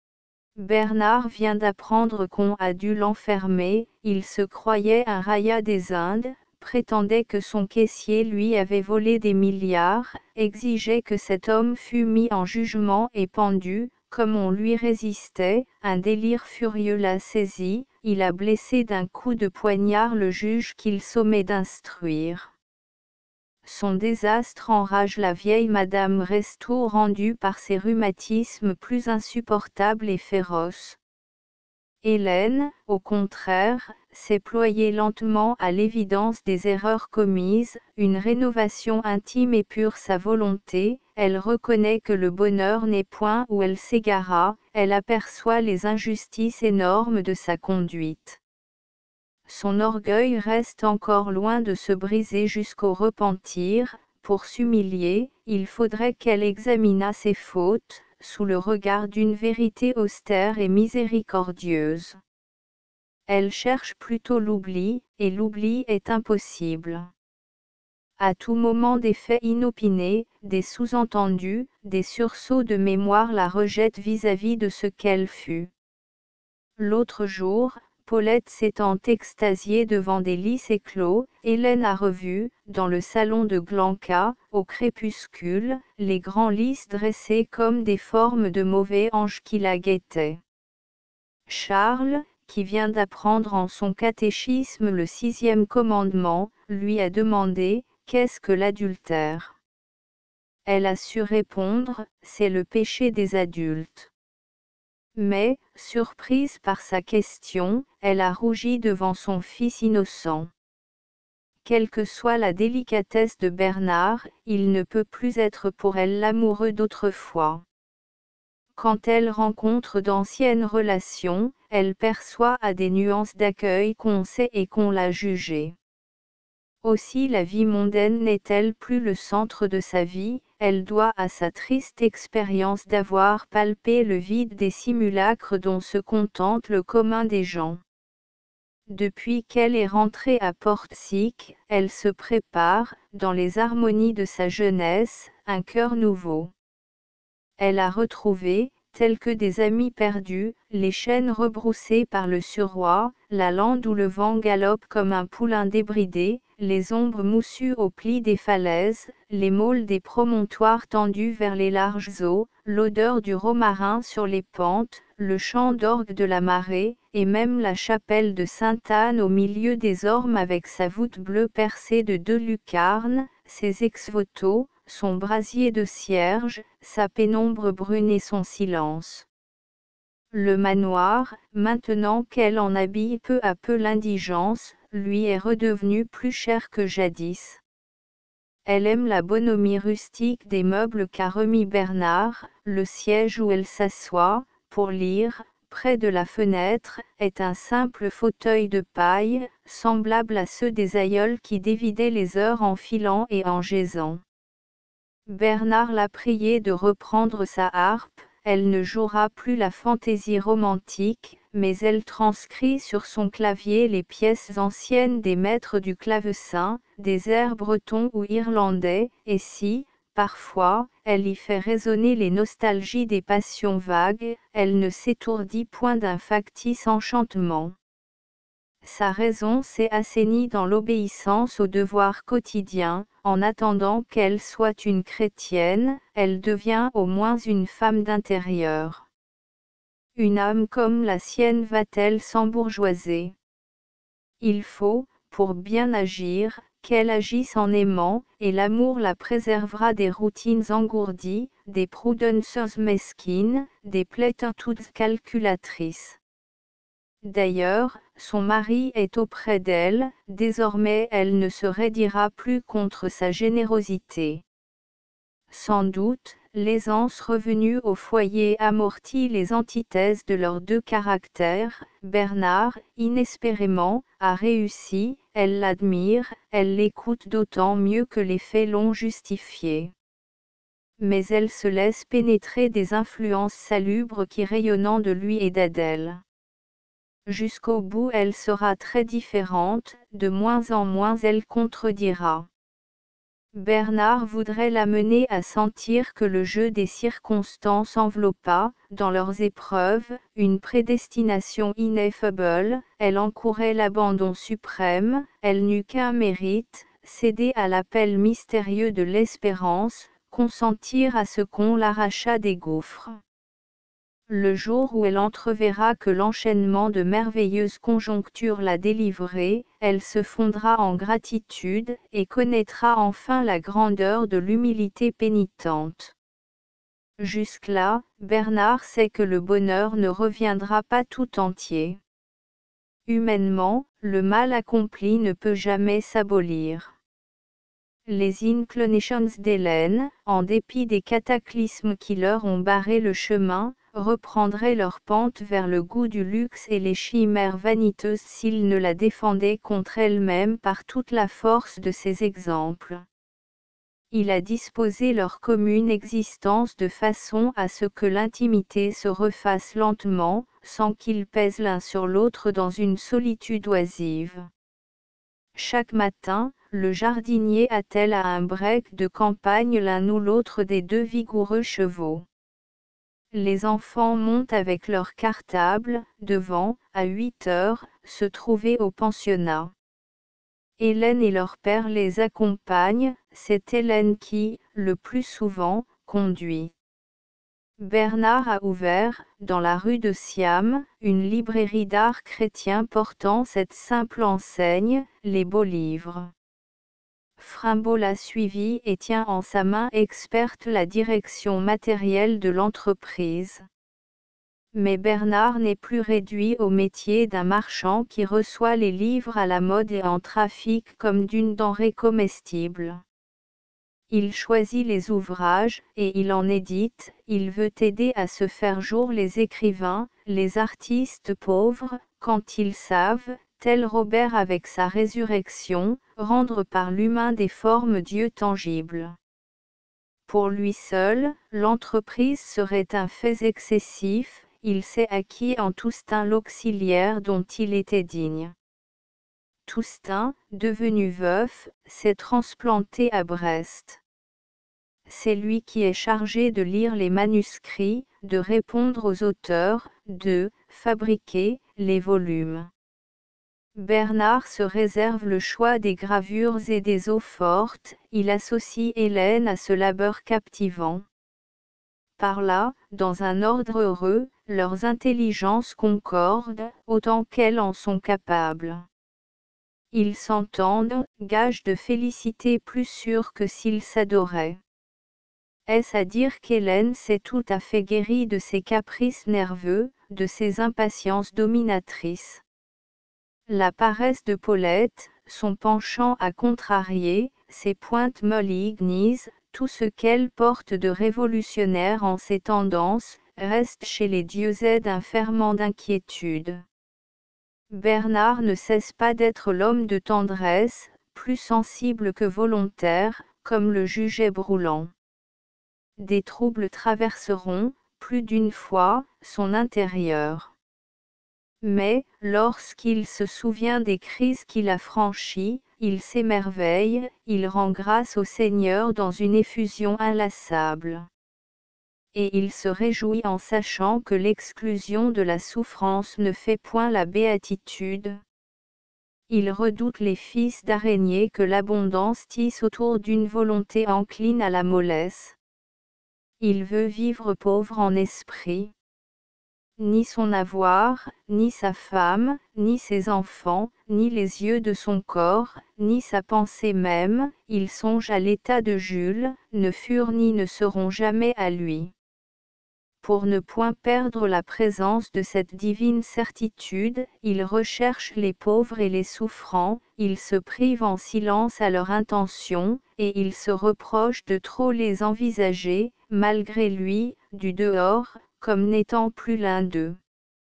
Bernard vient d'apprendre qu'on a dû l'enfermer, il se croyait un raya des Indes, prétendait que son caissier lui avait volé des milliards, exigeait que cet homme fût mis en jugement et pendu, comme on lui résistait, un délire furieux l'a saisi, il a blessé d'un coup de poignard le juge qu'il sommait d'instruire. Son désastre enrage la vieille Madame Restaud rendue par ses rhumatismes plus insupportables et féroces. Hélène, au contraire, s'est ployée lentement à l'évidence des erreurs commises, une rénovation intime épure sa volonté, elle reconnaît que le bonheur n'est point où elle s'égara, elle aperçoit les injustices énormes de sa conduite. Son orgueil reste encore loin de se briser jusqu'au repentir, pour s'humilier, il faudrait qu'elle examinât ses fautes, sous le regard d'une vérité austère et miséricordieuse. Elle cherche plutôt l'oubli, et l'oubli est impossible. À tout moment des faits inopinés, des sous-entendus, des sursauts de mémoire la rejettent vis-à-vis de ce qu'elle fut. L'autre jour, Paulette s'étant extasiée devant des lys éclos, Hélène a revu, dans le salon de Glanca, au crépuscule, les grands lys dressés comme des formes de mauvais anges qui la guettaient. Charles, qui vient d'apprendre en son catéchisme le 6e commandement, lui a demandé « Qu'est-ce que l'adultère ?» Elle a su répondre « C'est le péché des adultes ». Mais, surprise par sa question, elle a rougi devant son fils innocent. Quelle que soit la délicatesse de Bernard, il ne peut plus être pour elle l'amoureux d'autrefois. Quand elle rencontre d'anciennes relations, elle perçoit à des nuances d'accueil qu'on sait et qu'on l'a jugé. Aussi la vie mondaine n'est-elle plus le centre de sa vie, elle doit à sa triste expérience d'avoir palpé le vide des simulacres dont se contente le commun des gens. Depuis qu'elle est rentrée à Portsic, elle se prépare, dans les harmonies de sa jeunesse, un cœur nouveau. Elle a retrouvé, tels que des amis perdus, les chênes rebroussés par le suroît, la lande où le vent galope comme un poulain débridé, les ombres moussues aux plis des falaises, les môles des promontoires tendus vers les larges eaux, l'odeur du romarin sur les pentes, le chant d'orgue de la marée, et même la chapelle de Sainte-Anne au milieu des ormes avec sa voûte bleue percée de 2 lucarnes, ses ex-voto, son brasier de cierge, sa pénombre brune et son silence. Le manoir, maintenant qu'elle en habille peu à peu l'indigence, lui est redevenu plus cher que jadis. Elle aime la bonhomie rustique des meubles qu'a remis Bernard, le siège où elle s'assoit, pour lire, près de la fenêtre, est un simple fauteuil de paille, semblable à ceux des aïeuls qui dévidaient les heures en filant et en gisant. Bernard l'a priée de reprendre sa harpe, elle ne jouera plus la fantaisie romantique, mais elle transcrit sur son clavier les pièces anciennes des maîtres du clavecin, des airs bretons ou irlandais, et si, parfois, elle y fait résonner les nostalgies des passions vagues, elle ne s'étourdit point d'un factice enchantement. Sa raison s'est assainie dans l'obéissance aux devoirs quotidiens, en attendant qu'elle soit une chrétienne, elle devient au moins une femme d'intérieur. Une âme comme la sienne va-t-elle s'embourgeoiser? Il faut, pour bien agir, qu'elle agisse en aimant, et l'amour la préservera des routines engourdies, des prudences mesquines, des plétitudes calculatrices. D'ailleurs, son mari est auprès d'elle, désormais elle ne se raidira plus contre sa générosité. Sans doute, l'aisance revenue au foyer amortit les antithèses de leurs 2 caractères. Bernard, inespérément, a réussi, elle l'admire, elle l'écoute d'autant mieux que les faits l'ont justifié. Mais elle se laisse pénétrer des influences salubres qui rayonnant de lui et d'Adèle. Jusqu'au bout elle sera très différente, de moins en moins elle contredira. Bernard voudrait la mener à sentir que le jeu des circonstances enveloppa, dans leurs épreuves, une prédestination ineffable, elle encourait l'abandon suprême, elle n'eut qu'un mérite, céder à l'appel mystérieux de l'espérance, consentir à ce qu'on l'arrachât des gouffres. Le jour où elle entreverra que l'enchaînement de merveilleuses conjonctures l'a délivrée, elle se fondra en gratitude, et connaîtra enfin la grandeur de l'humilité pénitente. Jusque-là, Bernard sait que le bonheur ne reviendra pas tout entier. Humainement, le mal accompli ne peut jamais s'abolir. Les inclinations d'Hélène, en dépit des cataclysmes qui leur ont barré le chemin, reprendraient leur pente vers le goût du luxe et les chimères vaniteuses s'ils ne la défendaient contre elle-même par toute la force de ses exemples. Il a disposé leur commune existence de façon à ce que l'intimité se refasse lentement, sans qu'ils pèsent l'un sur l'autre dans une solitude oisive. Chaque matin, le jardinier attelle à un break de campagne l'un ou l'autre des 2 vigoureux chevaux. Les enfants montent avec leur cartable, devant, à 8 heures, se trouver au pensionnat. Hélène et leur père les accompagnent, c'est Hélène qui, le plus souvent, conduit. Bernard a ouvert, dans la rue de Siam, une librairie d'art chrétien portant cette simple enseigne, les beaux livres. Frimbault l'a suivi et tient en sa main experte la direction matérielle de l'entreprise. Mais Bernard n'est plus réduit au métier d'un marchand qui reçoit les livres à la mode et en trafic comme d'une denrée comestible. Il choisit les ouvrages, et il en édite, il veut aider à se faire jour les écrivains, les artistes pauvres, quand ils savent, tel Robert avec sa résurrection, rendre par l'humain des formes Dieu tangibles. Pour lui seul, l'entreprise serait un fait excessif, il s'est acquis en Toustin l'auxiliaire dont il était digne. Toustin, devenu veuf, s'est transplanté à Brest. C'est lui qui est chargé de lire les manuscrits, de répondre aux auteurs, de fabriquer les volumes. Bernard se réserve le choix des gravures et des eaux-fortes, il associe Hélène à ce labeur captivant. Par là, dans un ordre heureux, leurs intelligences concordent, autant qu'elles en sont capables. Ils s'entendent, gage de félicité plus sûre que s'ils s'adoraient. Est-ce à dire qu'Hélène s'est tout à fait guérie de ses caprices nerveux, de ses impatiences dominatrices? La paresse de Paulette, son penchant à contrarier, ses pointes malignes, tout ce qu'elle porte de révolutionnaire en ses tendances, reste chez les Dieuzettes un ferment d'inquiétude. Bernard ne cesse pas d'être l'homme de tendresse, plus sensible que volontaire, comme le jugeait Brouland. Des troubles traverseront, plus d'une fois, son intérieur. Mais, lorsqu'il se souvient des crises qu'il a franchies, il s'émerveille, il rend grâce au Seigneur dans une effusion inlassable. Et il se réjouit en sachant que l'exclusion de la souffrance ne fait point la béatitude. Il redoute les fils d'araignée que l'abondance tisse autour d'une volonté encline à la mollesse. Il veut vivre pauvre en esprit. Ni son avoir, ni sa femme, ni ses enfants, ni les yeux de son corps, ni sa pensée même, il songe à l'état de Jules, ne furent ni ne seront jamais à lui. Pour ne point perdre la présence de cette divine certitude, il recherche les pauvres et les souffrants, il se prive en silence à leur intention, et il se reproche de trop les envisager, malgré lui, du dehors, comme n'étant plus l'un d'eux.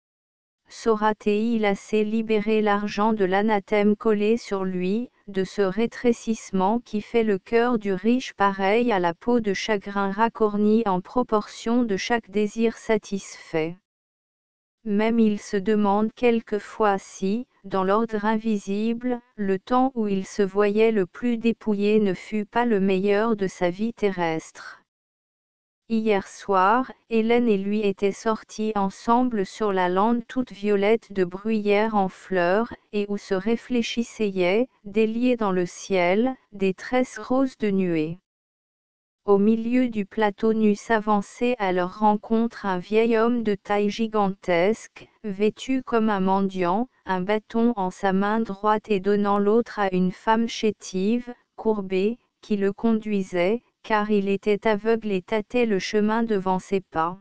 Saura-t-il assez libérer l'argent de l'anathème collé sur lui, de ce rétrécissement qui fait le cœur du riche pareil à la peau de chagrin racornie en proportion de chaque désir satisfait. Même il se demande quelquefois si, dans l'ordre invisible, le temps où il se voyait le plus dépouillé ne fut pas le meilleur de sa vie terrestre. Hier soir, Hélène et lui étaient sortis ensemble sur la lande toute violette de bruyère en fleurs, et où se réfléchissaient, déliés dans le ciel, des tresses roses de nuées. Au milieu du plateau nu s'avançait à leur rencontre un vieil homme de taille gigantesque, vêtu comme un mendiant, un bâton en sa main droite et donnant l'autre à une femme chétive, courbée, qui le conduisait, car il était aveugle et tâtait le chemin devant ses pas.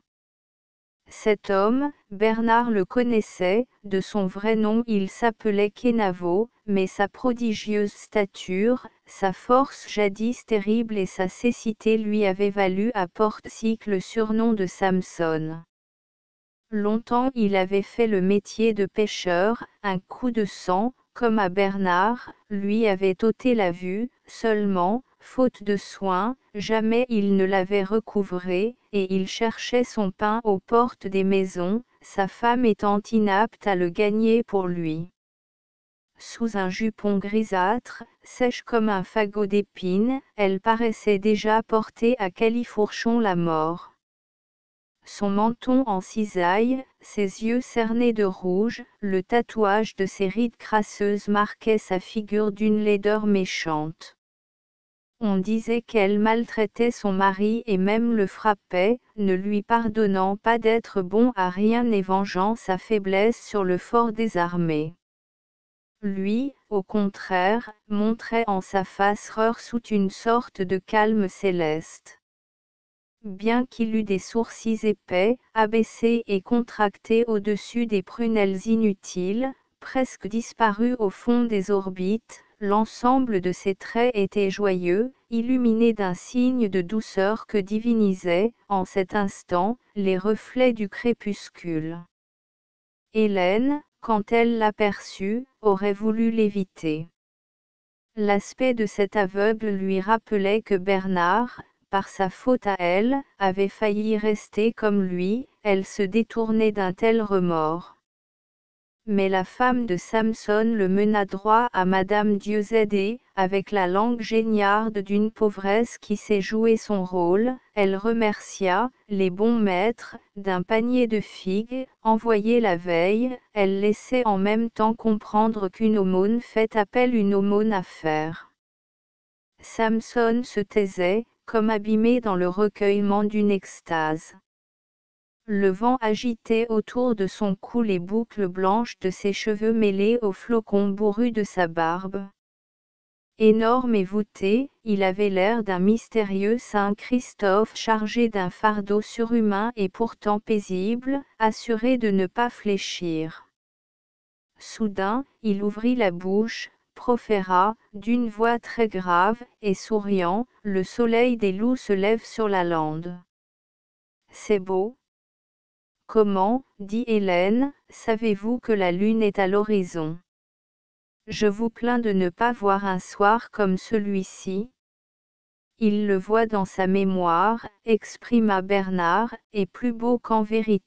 Cet homme, Bernard le connaissait, de son vrai nom il s'appelait Kenavo, mais sa prodigieuse stature, sa force jadis terrible et sa cécité lui avaient valu à Portsic le surnom de Samson. Longtemps il avait fait le métier de pêcheur, un coup de sang, comme à Bernard, lui avait ôté la vue, seulement, faute de soin, jamais il ne l'avait recouvré, et il cherchait son pain aux portes des maisons, sa femme étant inapte à le gagner pour lui. Sous un jupon grisâtre, sèche comme un fagot d'épines, elle paraissait déjà porter à califourchon la mort. Son menton en cisaille, ses yeux cernés de rouge, le tatouage de ses rides crasseuses marquait sa figure d'une laideur méchante. On disait qu'elle maltraitait son mari et même le frappait, ne lui pardonnant pas d'être bon à rien et vengeant sa faiblesse sur le fort désarmé. Lui, au contraire, montrait en sa face toute une sorte de calme céleste. Bien qu'il eût des sourcils épais, abaissés et contractés au-dessus des prunelles inutiles, presque disparus au fond des orbites, l'ensemble de ses traits était joyeux, illuminé d'un signe de douceur que divinisaient, en cet instant, les reflets du crépuscule. Hélène, quand elle l'aperçut, aurait voulu l'éviter. L'aspect de cet aveugle lui rappelait que Bernard, par sa faute à elle, avait failli rester comme lui, elle se détournait d'un tel remords. mais la femme de Samson le mena droit à Madame Dieuzède, avec la langue géniarde d'une pauvresse qui sait jouer son rôle. Elle remercia les bons maîtres d'un panier de figues, envoyé la veille. Elle laissait en même temps comprendre qu'une aumône fait appel une aumône à faire. Samson se taisait, comme abîmé dans le recueillement d'une extase. Le vent agitait autour de son cou les boucles blanches de ses cheveux mêlés aux flocons bourrus de sa barbe. Énorme et voûté, il avait l'air d'un mystérieux saint Christophe chargé d'un fardeau surhumain et pourtant paisible, assuré de ne pas fléchir. Soudain, il ouvrit la bouche, proféra, d'une voix très grave et souriant, « Le soleil des loups se lève sur la lande. » « C'est beau. » « Comment, dit Hélène, savez-vous que la lune est à l'horizon? Je vous plains de ne pas voir un soir comme celui-ci. » « Il le voit dans sa mémoire, exprima Bernard, et plus beau qu'en vérité. »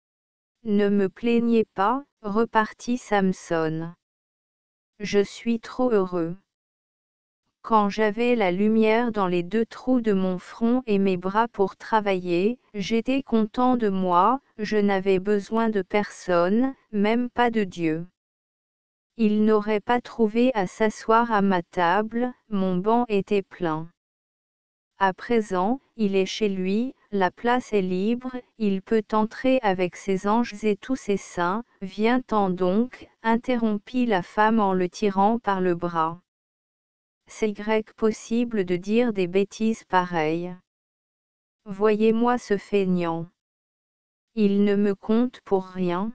« Ne me plaignez pas, repartit Samson. Je suis trop heureux. Quand j'avais la lumière dans les deux trous de mon front et mes bras pour travailler, j'étais content de moi, je n'avais besoin de personne, même pas de Dieu. Il n'aurait pas trouvé à s'asseoir à ma table, mon banc était plein. À présent, il est chez lui, la place est libre, il peut entrer avec ses anges et tous ses saints. Viens-t'en donc, interrompit la femme en le tirant par le bras. C'est grec possible de dire des bêtises pareilles. Voyez-moi ce feignant. Il ne me compte pour rien.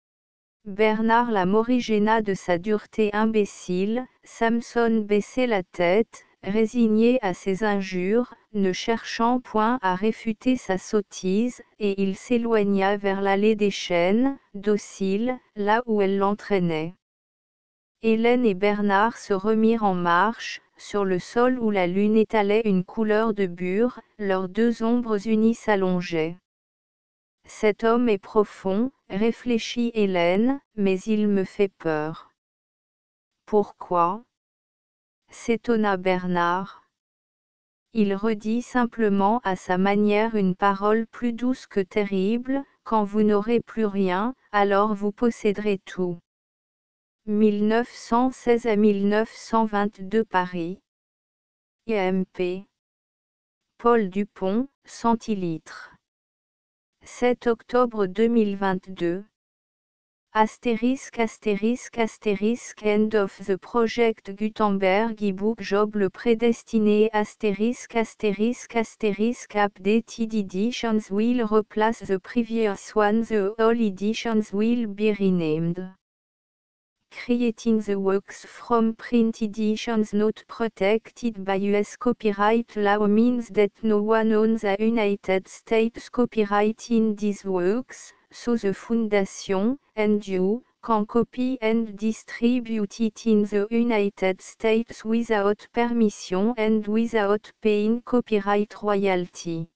Bernard la morigéna de sa dureté imbécile. Samson baissait la tête, résigné à ses injures, ne cherchant point à réfuter sa sottise, et il s'éloigna vers l'allée des chênes, docile, là où elle l'entraînait. Hélène et Bernard se remirent en marche, sur le sol où la lune étalait une couleur de bure, leurs deux ombres unies s'allongeaient. « Cet homme est profond, réfléchit Hélène, mais il me fait peur. » « Pourquoi ? » s'étonna Bernard. Il redit simplement à sa manière une parole plus douce que terrible, « Quand vous n'aurez plus rien, alors vous posséderez tout. » 1916 à 1922 Paris. IMP. Paul Dupont, centilitres. 7 octobre 2022. Astérisque astérisque astérisque End of the Project Gutenberg ebook Job le prédestiné astérisque astérisque astérisque Updated editions will replace the previous one. The all editions will be renamed. Creating the works from print editions not protected by US copyright law means that no one owns the United States copyright in these works, so the Foundation, and you, can copy and distribute it in the United States without permission and without paying copyright royalty.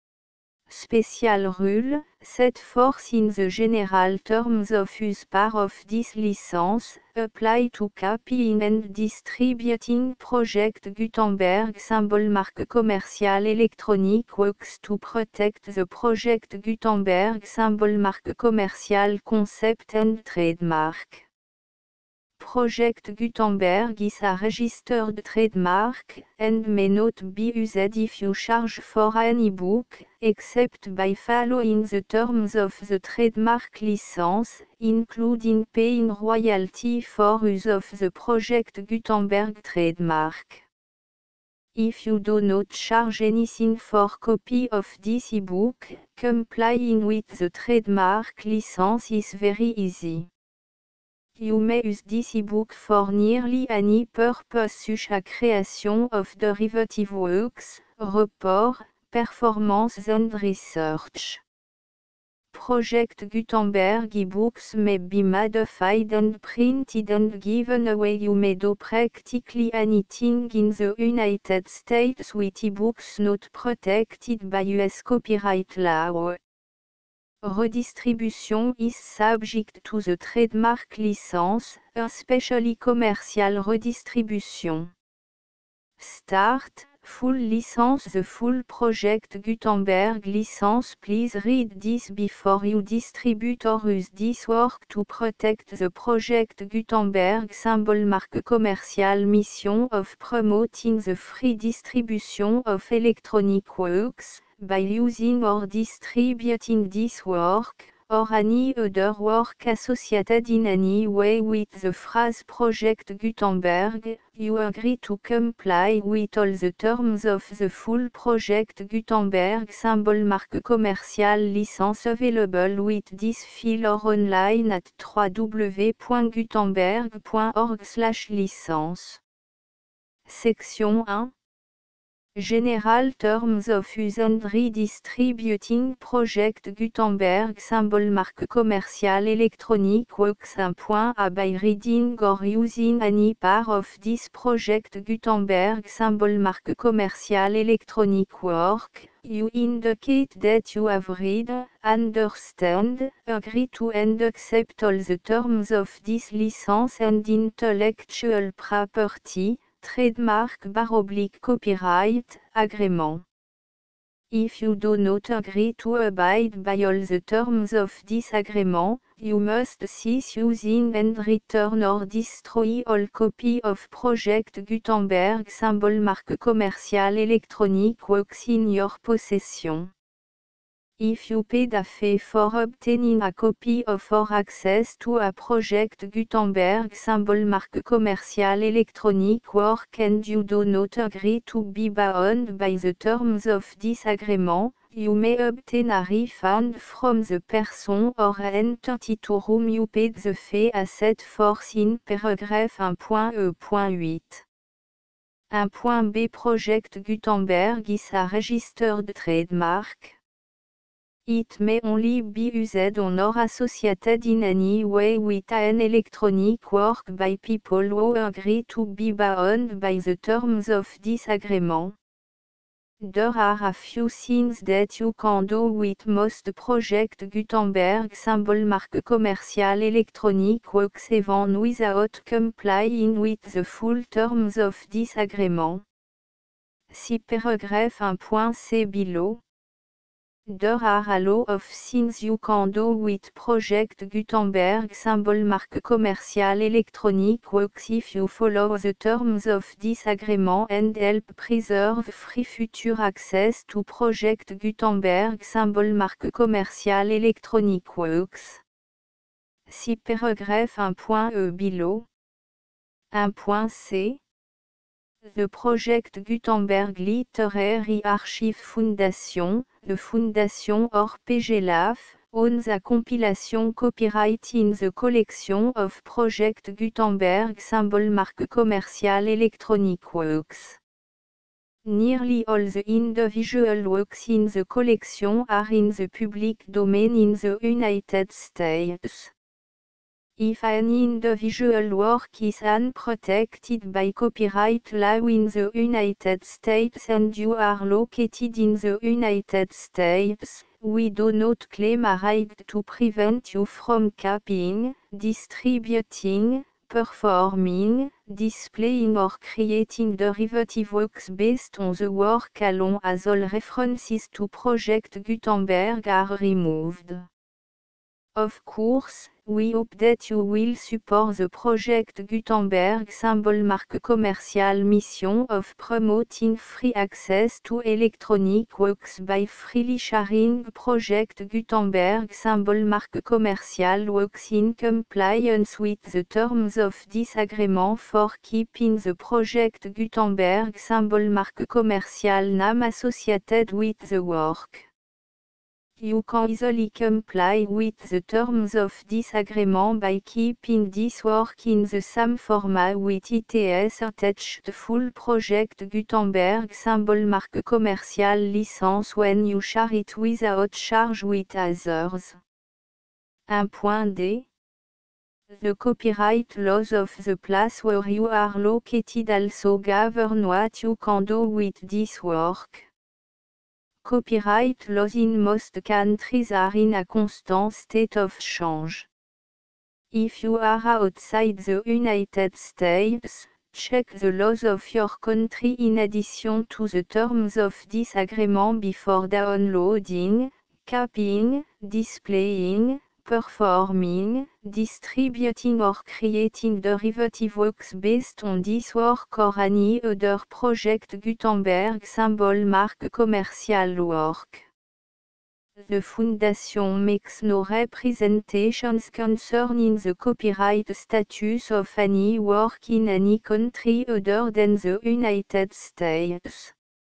Special rule, set forth in the general terms of use part of this license, apply to copying and distributing Project Gutenberg symbol marque commercial electronic works to protect the Project Gutenberg symbol marque commercial concept and trademark. Project Gutenberg is a registered trademark, and may not be used if you charge for an ebook, except by following the terms of the trademark license, including paying royalty for use of the Project Gutenberg trademark. If you do not charge anything for copy of this ebook, complying with the trademark license is very easy. You may use this ebook for nearly any purpose such as creation of derivative works, report, performance and research. Project Gutenberg ebooks may be modified and printed and given away. You may do practically anything in the United States with ebooks not protected by US copyright law. Redistribution is subject to the trademark license, especially commercial redistribution. Start, full license. The full project Gutenberg license. Please read this before you distribute or use this work to protect the project Gutenberg symbol. Marque commerciale. Mission of promoting the free distribution of electronic works, by using or distributing this work, or any other work associated in any way with the phrase Project Gutenberg. You agree to comply with all the terms of the full Project Gutenberg symbol. Marque commerciale licence available with this file or online at www.gutenberg.org/licence. Section 1. General Terms of Use and Redistributing Project Gutenberg symbol. Marque commerciale electronic works. 1.a By reading or using any part of this Project Gutenberg symbol. Marque commerciale electronic work, you indicate that you have read, understand, agree to and accept all the terms of this license and intellectual property, trademark / copyright, agreement. If you do not agree to abide by all the terms of this agreement, you must cease using and return or destroy all copy of Project Gutenberg symbol. Marque commerciale electronic works in your possession. If you paid a fee for obtaining a copy of or access to a Project Gutenberg symbol. Marque commerciale electronic work and you do not agree to be bound by the terms of this agreement, you may obtain a refund from the person or entity to whom you paid the fee as set forth in paragraph 1.e.8. 1.b Project Gutenberg is a registered trademark. It may only be used on or associated in any way with an electronic work by people who agree to be bound by the terms of this agreement. There are a few things that you can do with most Project Gutenberg symbol. Marque commerciale electronic works even without complying with the full terms of this agreement. See paragraph 1.c below. There are a lot of things you can do with Project Gutenberg symbol. Marque commerciale electronic works if you follow the terms of this agreement and help preserve free future access to Project Gutenberg symbol. Marque commerciale electronic works. See paragraph 1.e below. 1.c The Project Gutenberg Literary Archive Foundation, the Foundation or PGLAF, owns a compilation copyright in the collection of Project Gutenberg symbol. Marque commerciale electronic works. Nearly all the individual works in the collection are in the public domain in the United States. If an individual work is unprotected by copyright law in the United States and you are located in the United States, we do not claim a right to prevent you from copying, distributing, performing, displaying or creating derivative works based on the work alone as all references to Project Gutenberg are removed. Of course, we hope that you will support the Project Gutenberg symbol. Marque commerciale mission of promoting free access to electronic works by freely sharing Project Gutenberg symbol. Marque commerciale works in compliance with the terms of this agreement for keeping the Project Gutenberg symbol. Marque commerciale name associated with the work. You can easily comply with the terms of this agreement by keeping this work in the same format with its attached full Project Gutenberg symbol. Marque commerciale license when you share it without charge with others. 1.d The copyright laws of the place where you are located also govern what you can do with this work. Copyright laws in most countries are in a constant state of change. If you are outside the United States, check the laws of your country in addition to the terms of disagreement before downloading, copying, displaying, performing, distributing or creating derivative works based on this work or any other project Gutenberg symbol mark commercial work. The Foundation makes no representations concerning the copyright status of any work in any country other than the United States.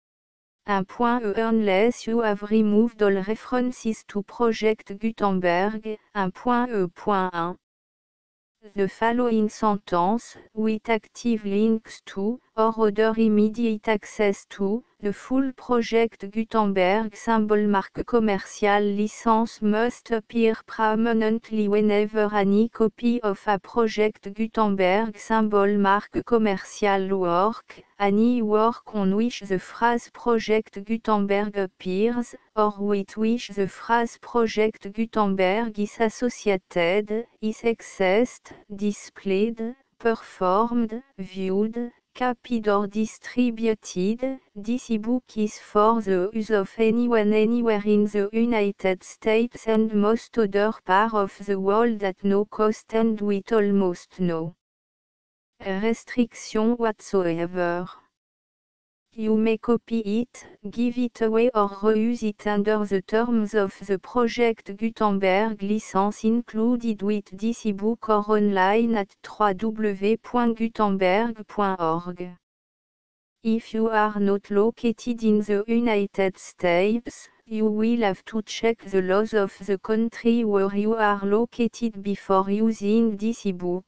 Unless you have removed all references to Project Gutenberg. 1.1. The following sentence, with active links to, or other immediate access to, the full Project Gutenberg symbol mark commercial license must appear prominently whenever any copy of a Project Gutenberg symbol mark commercial work, any work on which the phrase Project Gutenberg appears, or with which the phrase Project Gutenberg is associated, is accessed, displayed, performed, viewed, copied or distributed. This ebook is for the use of anyone anywhere in the United States and most other parts of the world at no cost and with almost no restriction whatsoever. You may copy it, give it away or reuse it under the terms of the Project Gutenberg license included with this ebook or online at www.gutenberg.org. If you are not located in the United States, you will have to check the laws of the country where you are located before using this ebook.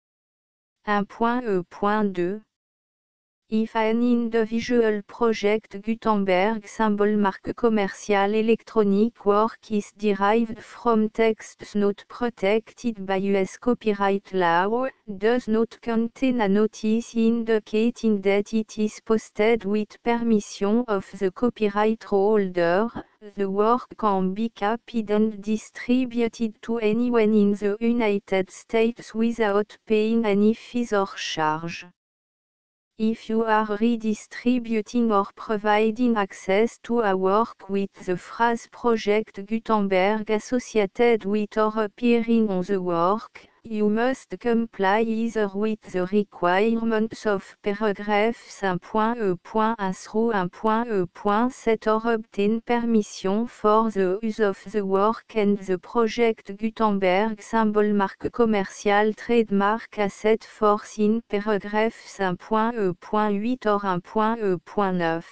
1.2. If an individual Project Gutenberg symbol mark commercial electronic work is derived from texts not protected by US copyright law, does not contain a notice indicating that it is posted with permission of the copyright holder, the work can be copied and distributed to anyone in the United States without paying any fees or charge. If you are redistributing or providing access to a work with the phrase Project Gutenberg associated with or appearing on the work, you must comply either with the requirements of paragraphs 1.e.1 through 1.e.7 or obtain permission for the use of the work and the Project Gutenberg symbol mark commercial trademark asset force in paragraphs 1.e.8 or 1.e.9.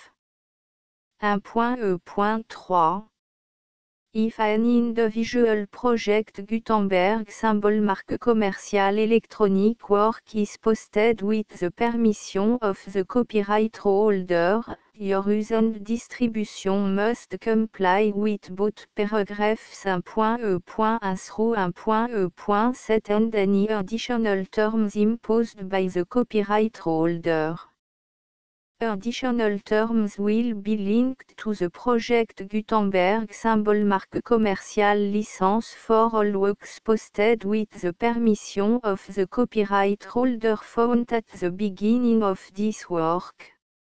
1.e.3. If an individual Project Gutenberg symbol mark commercial electronic work is posted with the permission of the copyright holder, your use and distribution must comply with both paragraphs 1.e.1 through 1.e.7 and any additional terms imposed by the copyright holder. Additional terms will be linked to the Project Gutenberg symbol mark commercial license for all works posted with the permission of the copyright holder found at the beginning of this work.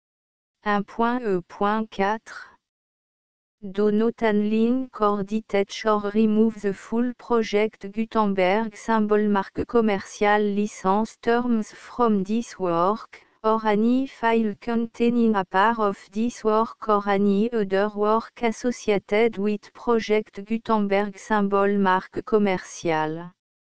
1.e.4. Do not unlink or detach or remove the full Project Gutenberg symbol mark commercial license terms from this work, or any file containing a part of this work or any other work associated with Project Gutenberg symbol mark commercial.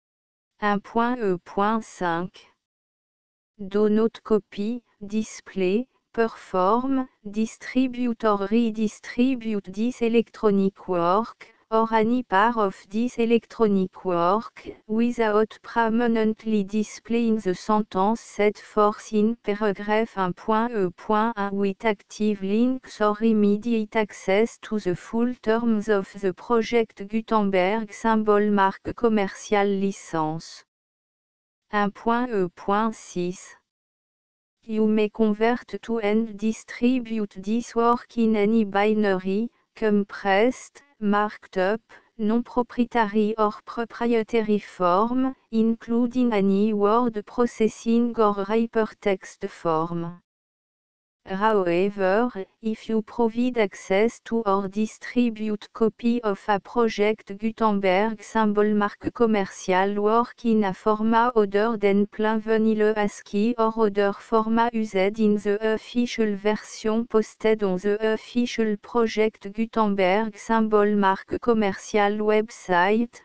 1.e.5. Do not copy, display, perform, distribute or redistribute this electronic work, or any part of this electronic work, without permanently displaying the sentence set forth in paragraph 1.e.1 with active links or immediate access to the full terms of the Project Gutenberg symbol mark commercial license. 1.e.6. You may convert to and distribute this work in any binary, compressed, marked up, non-proprietary or proprietary form, including any word processing or hypertext form. However, if you provide access to or distribute copy of a project Gutenberg symbol marque commercial work in a format other than plain vanilla ASCII or other format used in the official version posted on the official project Gutenberg symbol marque commercial website,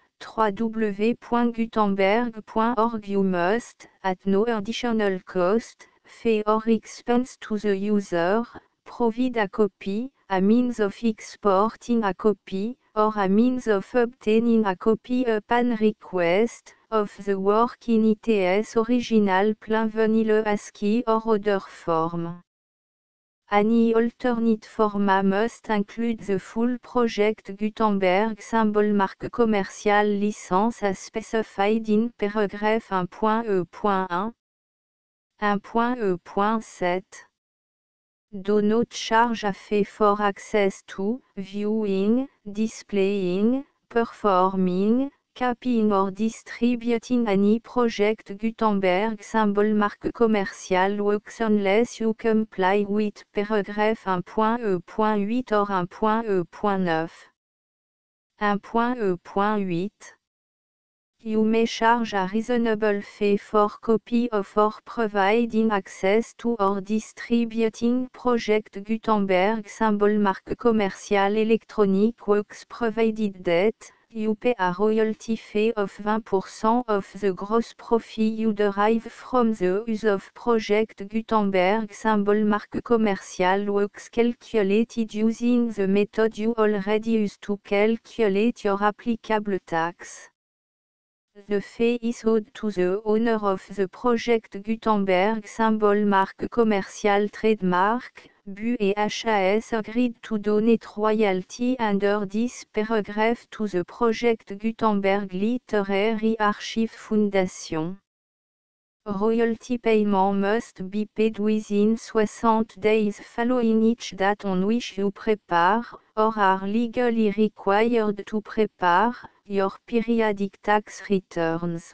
www.gutenberg.org, you must, at no additional cost, fee or expense to the user, provide a copy, a means of exporting a copy, or a means of obtaining a copy upon request, of the work in its original plain vanilla ASCII or other form. Any alternate format must include the full project Gutenberg symbol marque commercial license as specified in paragraph 1.e.1. 1.e.7. Do not charge a fee for access to, viewing, displaying, performing, copying or distributing any project Gutenberg symbol marque commercial works unless you comply with paragraph 1.e.8 or 1.e.9. 1.e.8. You may charge a reasonable fee for copy of or providing access to or distributing project Gutenberg symbol marque commercial electronic works provided that you pay a royalty fee of 20% of the gross profit you derive from the use of project Gutenberg symbol marque commercial works calculated using the method you already use to calculate your applicable tax. The fee is owed to the owner of the project Gutenberg symbol marque commercial trademark, BU et HAS agreed to donate royalty under this paragraph to the project Gutenberg Literary Archive Foundation. Royalty payment must be paid within 60 days following each date on which you prepare, or are legally required to prepare, your periodic tax returns.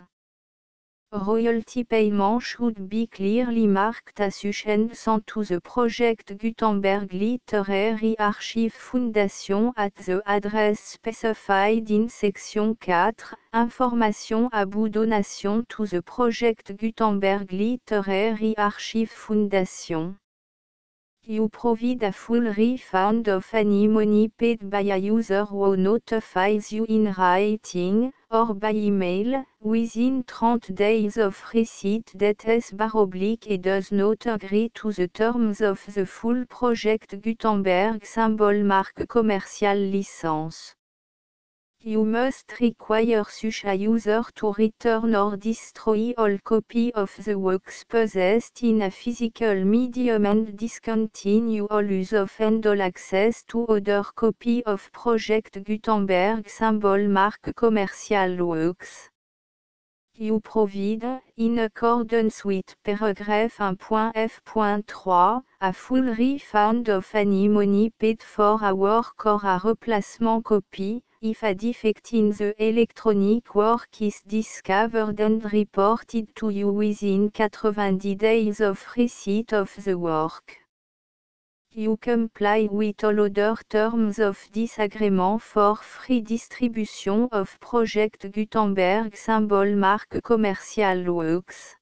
Royalty payment should be clearly marked association to the project Gutenberg Literary Archive Foundation at the address specified in section 4, Information about donation to the project Gutenberg Literary Archive Foundation. You provide a full refund of any money paid by a user who notifies you in writing, or by email, within 30 days of receipt that et does not agree to the terms of the full project Gutenberg symbol marque commercial license. You must require such a user to return or destroy all copy of the works possessed in a physical medium and discontinue all use of and all access to other copy of project Gutenberg symbol marque commercial works. You provide, in accordance with paragraph 1.f.3, a full refund of any money paid for a work or a replacement copy, if a defect in the electronic work is discovered and reported to you within 90 days of receipt of the work. You comply with all other terms of this agreement for free distribution of project Gutenberg symbol marque commercial works.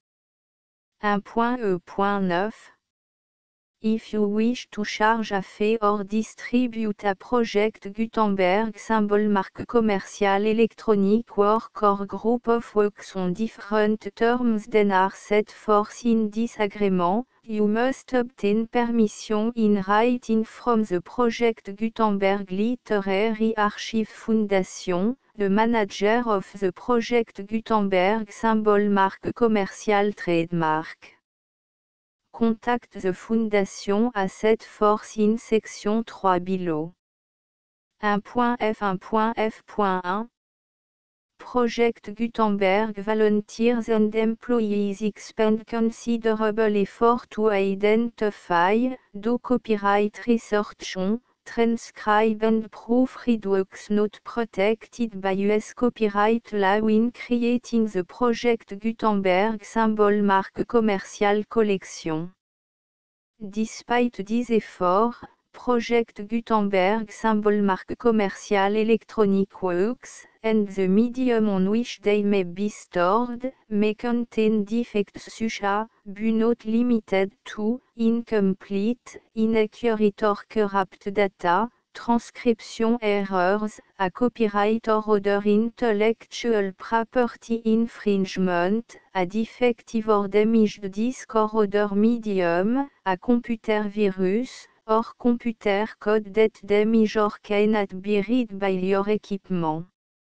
1.e.9. If you wish to charge a fee or distribute a project Gutenberg symbol marque commercial electronic work or group of works on different terms than are set forth in this agreement, you must obtain permission in writing from the project Gutenberg Literary Archive Foundation, the manager of the project Gutenberg symbol marque commercial trademark. Contact the Foundation à set forth in section 3 below. 1.f1.f.1 Project Gutenberg volunteers and employees expend considerable effort to identify, do copyright research on, transcribe and proofread works not protected by US copyright law in creating the Project Gutenberg symbol mark commercial collection. Despite these efforts, Project Gutenberg symbol mark commercial electronic works, and the medium on which they may be stored, may contain defects such as, but not limited to, incomplete, inaccurate or corrupt data, transcription errors, a copyright or other intellectual property infringement, a defective or damaged disk or other medium, a computer virus, or computer code that damage or cannot be read by your equipment.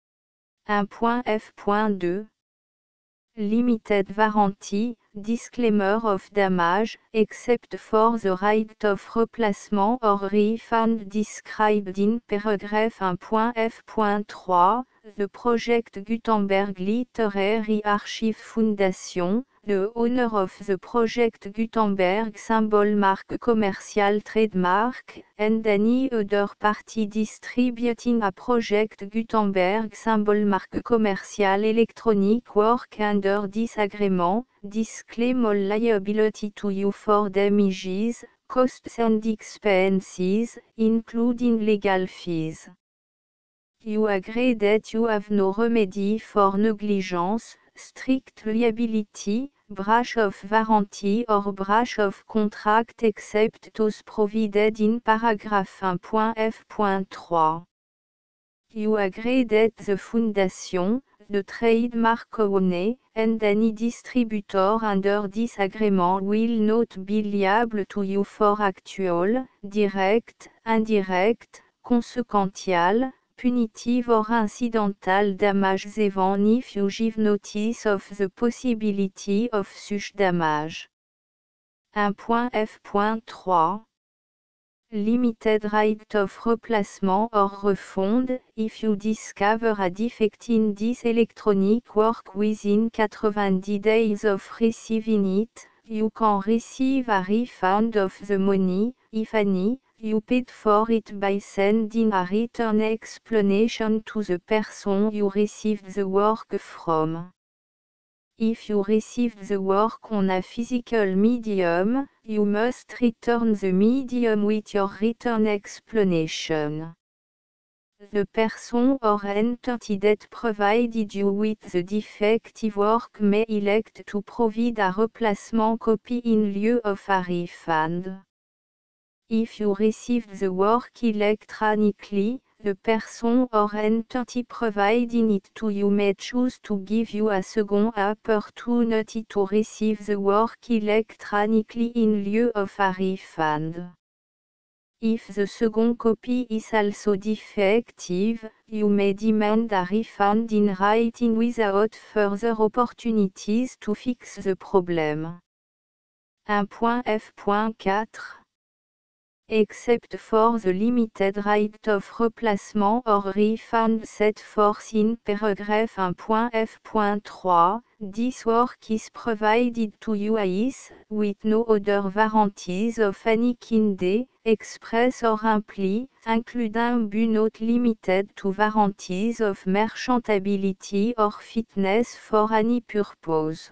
1.f.2 Limited warranty, disclaimer of damage, except for the right of replacement or refund described in paragraph 1.f.3, the Project Gutenberg Literary Archive Foundation, the owner of the Project Gutenberg symbol mark commercial trademark, and any other party distributing a Project Gutenberg symbol mark commercial electronic work under this agreement, disclaim all liability to you for damages, costs and expenses, including legal fees. You agree that you have no remedy for negligence, strict liability, breach of warranty or breach of contract except those provided in paragraph 1.f.3. You agree that the Foundation, the trademark owner, and any distributor under this agreement will not be liable to you for actual, direct, indirect, consequential, punitive or incidental damages even if you give notice of the possibility of such damage. 1.f.3 Limited right of replacement or refund, if you discover a defect in this electronic work within 90 days of receiving it, you can receive a refund of the money, if any, you paid for it by sending a written explanation to the person you received the work from. If you received the work on a physical medium, you must return the medium with your written explanation. The person or entity that provided you with the defective work may elect to provide a replacement copy in lieu of a refund. If you received the work electronically, the person or entity providing it to you may choose to give you a second opportunity to receive the work electronically in lieu of a refund. If the second copy is also defective, you may demand a refund in writing without further opportunities to fix the problem. 1.f.4 Except for the limited right of replacement or refund set forth in paragraph 1.f.3, this work is provided to you as, with no other warranties of any kind, express or implied, including but not limited to warranties of merchantability or fitness for any purpose.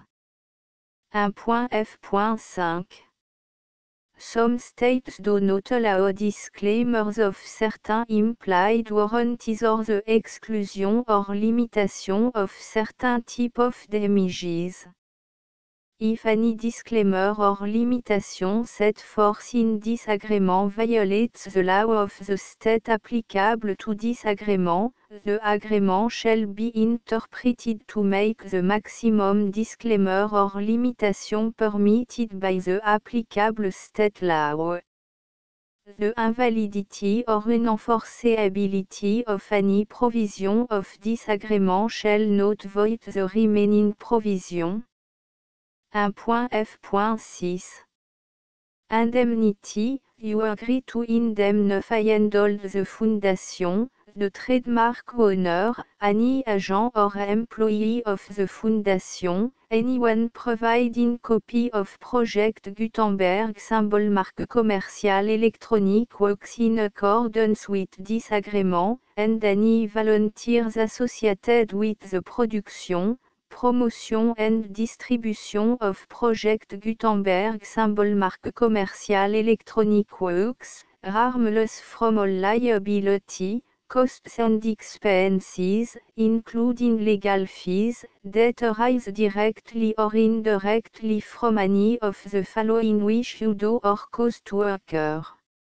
1.f.5 Some states do not allow disclaimers of certain implied warranties or the exclusion or limitation of certain types of damages. If any disclaimer or limitation set forth in this agreement violates the law of the state applicable to this agreement, the agreement shall be interpreted to make the maximum disclaimer or limitation permitted by the applicable state law. The invalidity or unenforceability of any provision of this agreement shall not void the remaining provision. 1.f.6 Indemnity, you agree to indemnify and hold the foundation, the trademark owner, any agent or employee of the foundation, anyone providing copy of Project Gutenberg symbol marque commerciale électronique works in accordance with this agreement, and any volunteers associated with the production, promotion and distribution of Project Gutenberg symbol marque commerciale électronique works, harmless from all liability, costs and expenses, including legal fees, that arise directly or indirectly from any of the following which you do or cause to occur.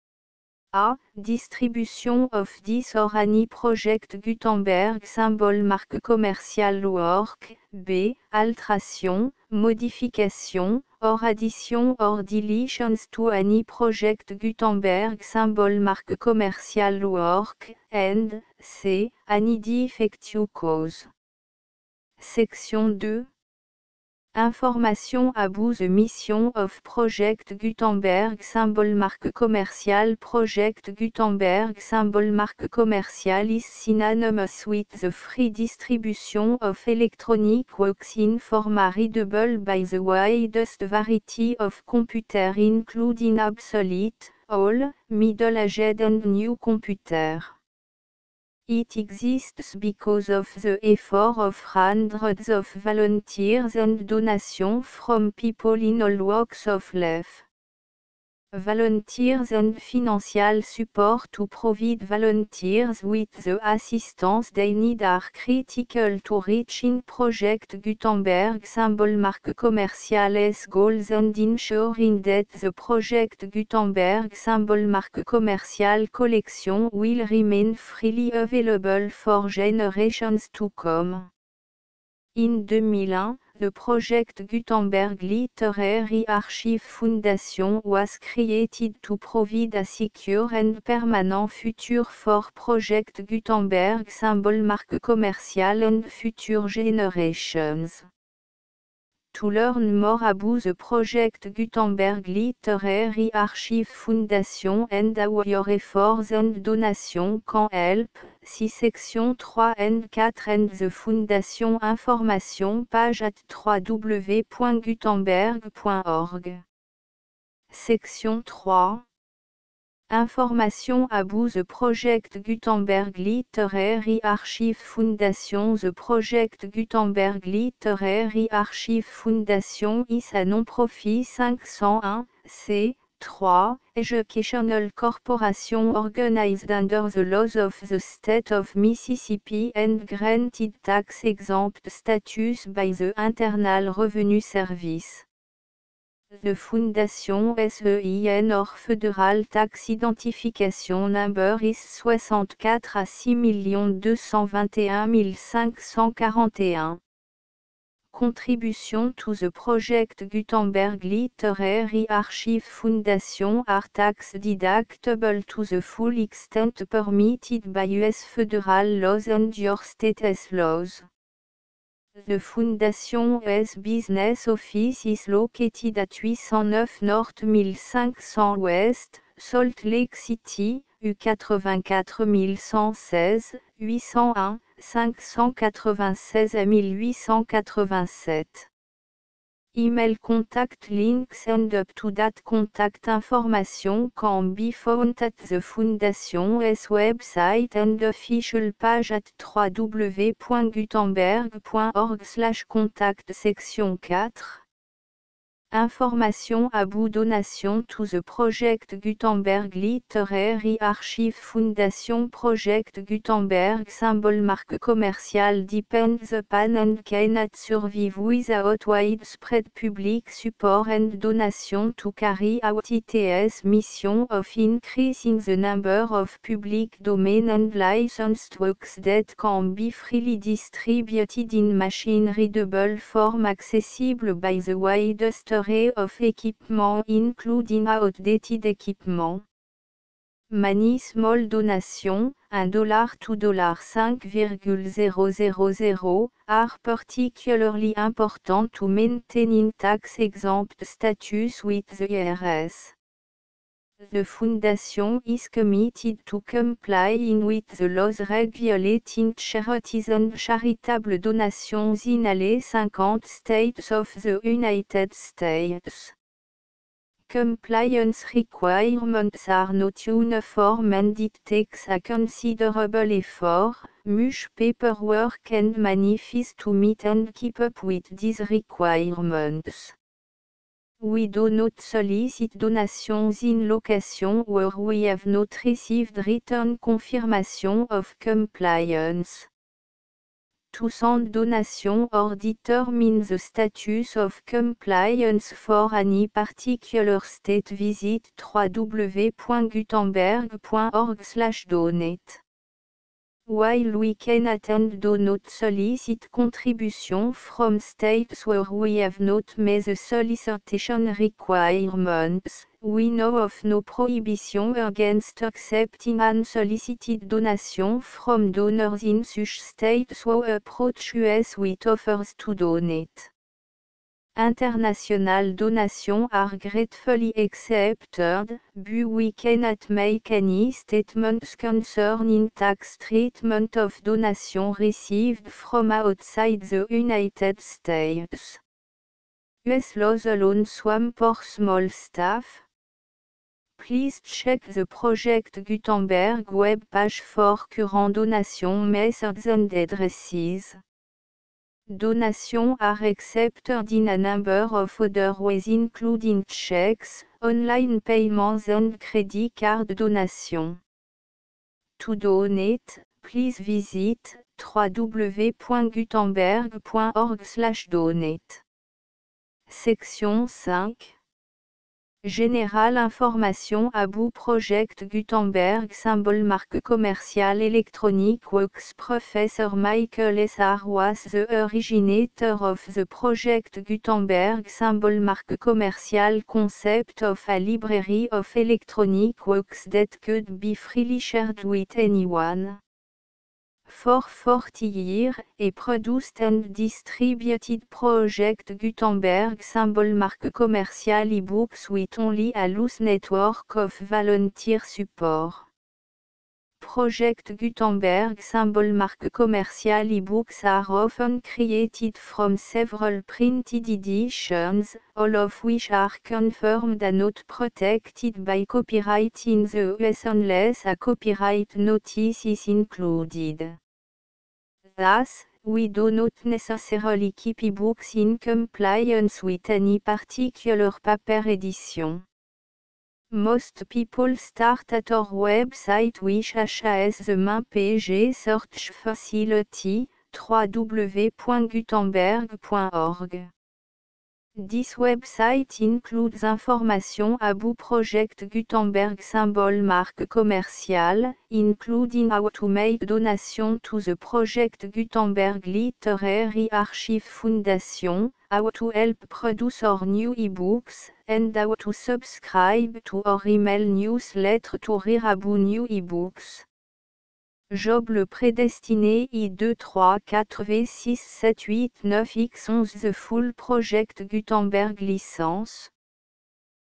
A. Distribution of this or any Project Gutenberg symbol marque commerciale work. B. Alteration, modification, or addition or deletions to any Project Gutenberg symbol marque commerciale work. And C. Any defective cause. Section 2. Information about the mission of Project Gutenberg symbol marque commerciale. Project Gutenberg symbol marque commerciale is synonymous with the free distribution of electronic works in format readable by the widest variety of computer including obsolete, old, middle-aged and new computer. It exists because of the effort of hundreds of volunteers and donations from people in all walks of life. Volunteers and financial support to provide volunteers with the assistance they need are critical to reaching Project Gutenberg symbol marque commerciale's goals and ensuring that the Project Gutenberg symbol marque commerciale collection will remain freely available for generations to come. In 2001, the Project Gutenberg Literary Archive Foundation was created to provide a secure and permanent future for Project Gutenberg symbol marque commerciale and future generations. To learn more about the Project Gutenberg Literary Archive Foundation and how your efforts and donations can help, see section 3 and 4 and the Foundation information page at www.gutenberg.org. Section 3. Information about the Project Gutenberg Literary Archive Foundation. The Project Gutenberg Literary Archive Foundation is a non-profit 501(c)(3) educational corporation organized under the laws of the state of Mississippi and granted tax-exempt status by the Internal Revenue Service. The Foundation SEIN or Federal Tax Identification Number is 64 à 6 221 541. Contribution to the Project Gutenberg Literary Archive Foundation are tax deductible to the full extent permitted by U.S. federal laws and your state's laws. The Foundation's business office is located at 809 North 1500 West, Salt Lake City, U84116, 801, 596 à 1887. Email contact links and up-to-date contact information can be found at the Foundation's website and official page at www.gutenberg.org/contact. Section 4. Information about donation to the Project Gutenberg Literary Archive Foundation. Project Gutenberg symbol marque commerciale depends upon and cannot survive without widespread public support and donation to carry out its mission of increasing the number of public domain and licensed works that can be freely distributed in machine-readable form accessible by the widest array of equipment including outdated equipment. Many small donations, $1 to $5,000, are particularly important to maintaining tax-exempt status with the IRS. The foundation is committed to complying with the laws regulating charities and charitable donations in all 50 states of the United States. Compliance requirements are not uniform and it takes a considerable effort, much paperwork and money fees to meet and keep up with these requirements. We do not solicit donations in locations where we have not received written confirmation of compliance. To send donation or determine the status of compliance for any particular state, visit www.gutenberg.org/donate. While we cannot and do not solicit contribution from states where we have not met the solicitation requirements, we know of no prohibition against accepting unsolicited donation from donors in such states who approach us with offers to donate. International donations are gratefully accepted, but we cannot make any statements concerning tax treatment of donations received from outside the United States. US laws alone swamp for small staff. Please check the Project Gutenberg web page for current donation methods and addresses. Donations are accepted in a number of other ways including checks, online payments and credit card donation. To donate, please visit www.gutenberg.org/donate. Section 5. Général information about Project Gutenberg symbol marque commerciale électronique Works. Professor Michael S. R. was the originator of the Project Gutenberg symbol marque commerciale concept of a library of electronic works that could be freely shared with anyone. For 40 years, he produced and distributed Project Gutenberg symbol marque commerciale ebooks with only a loose network of volunteer support. Project Gutenberg symbol marque commerciale ebooks are often created from several printed editions, all of which are confirmed and not protected by copyright in the US unless a copyright notice is included. Thus, we do not necessarily keep ebooks in compliance with any particular paper edition. Most people start at our website which has the main page search facility, www.gutenberg.org. This website includes information about Project Gutenberg symbol marque commerciale, including how to make donation to the Project Gutenberg Literary Archive Foundation, how to help produce our new ebooks, and how to subscribe to our email newsletter to read about new ebooks. Job le prédestiné I2 3 4 V6 7 8 9 X11 The Full Project Gutenberg licence.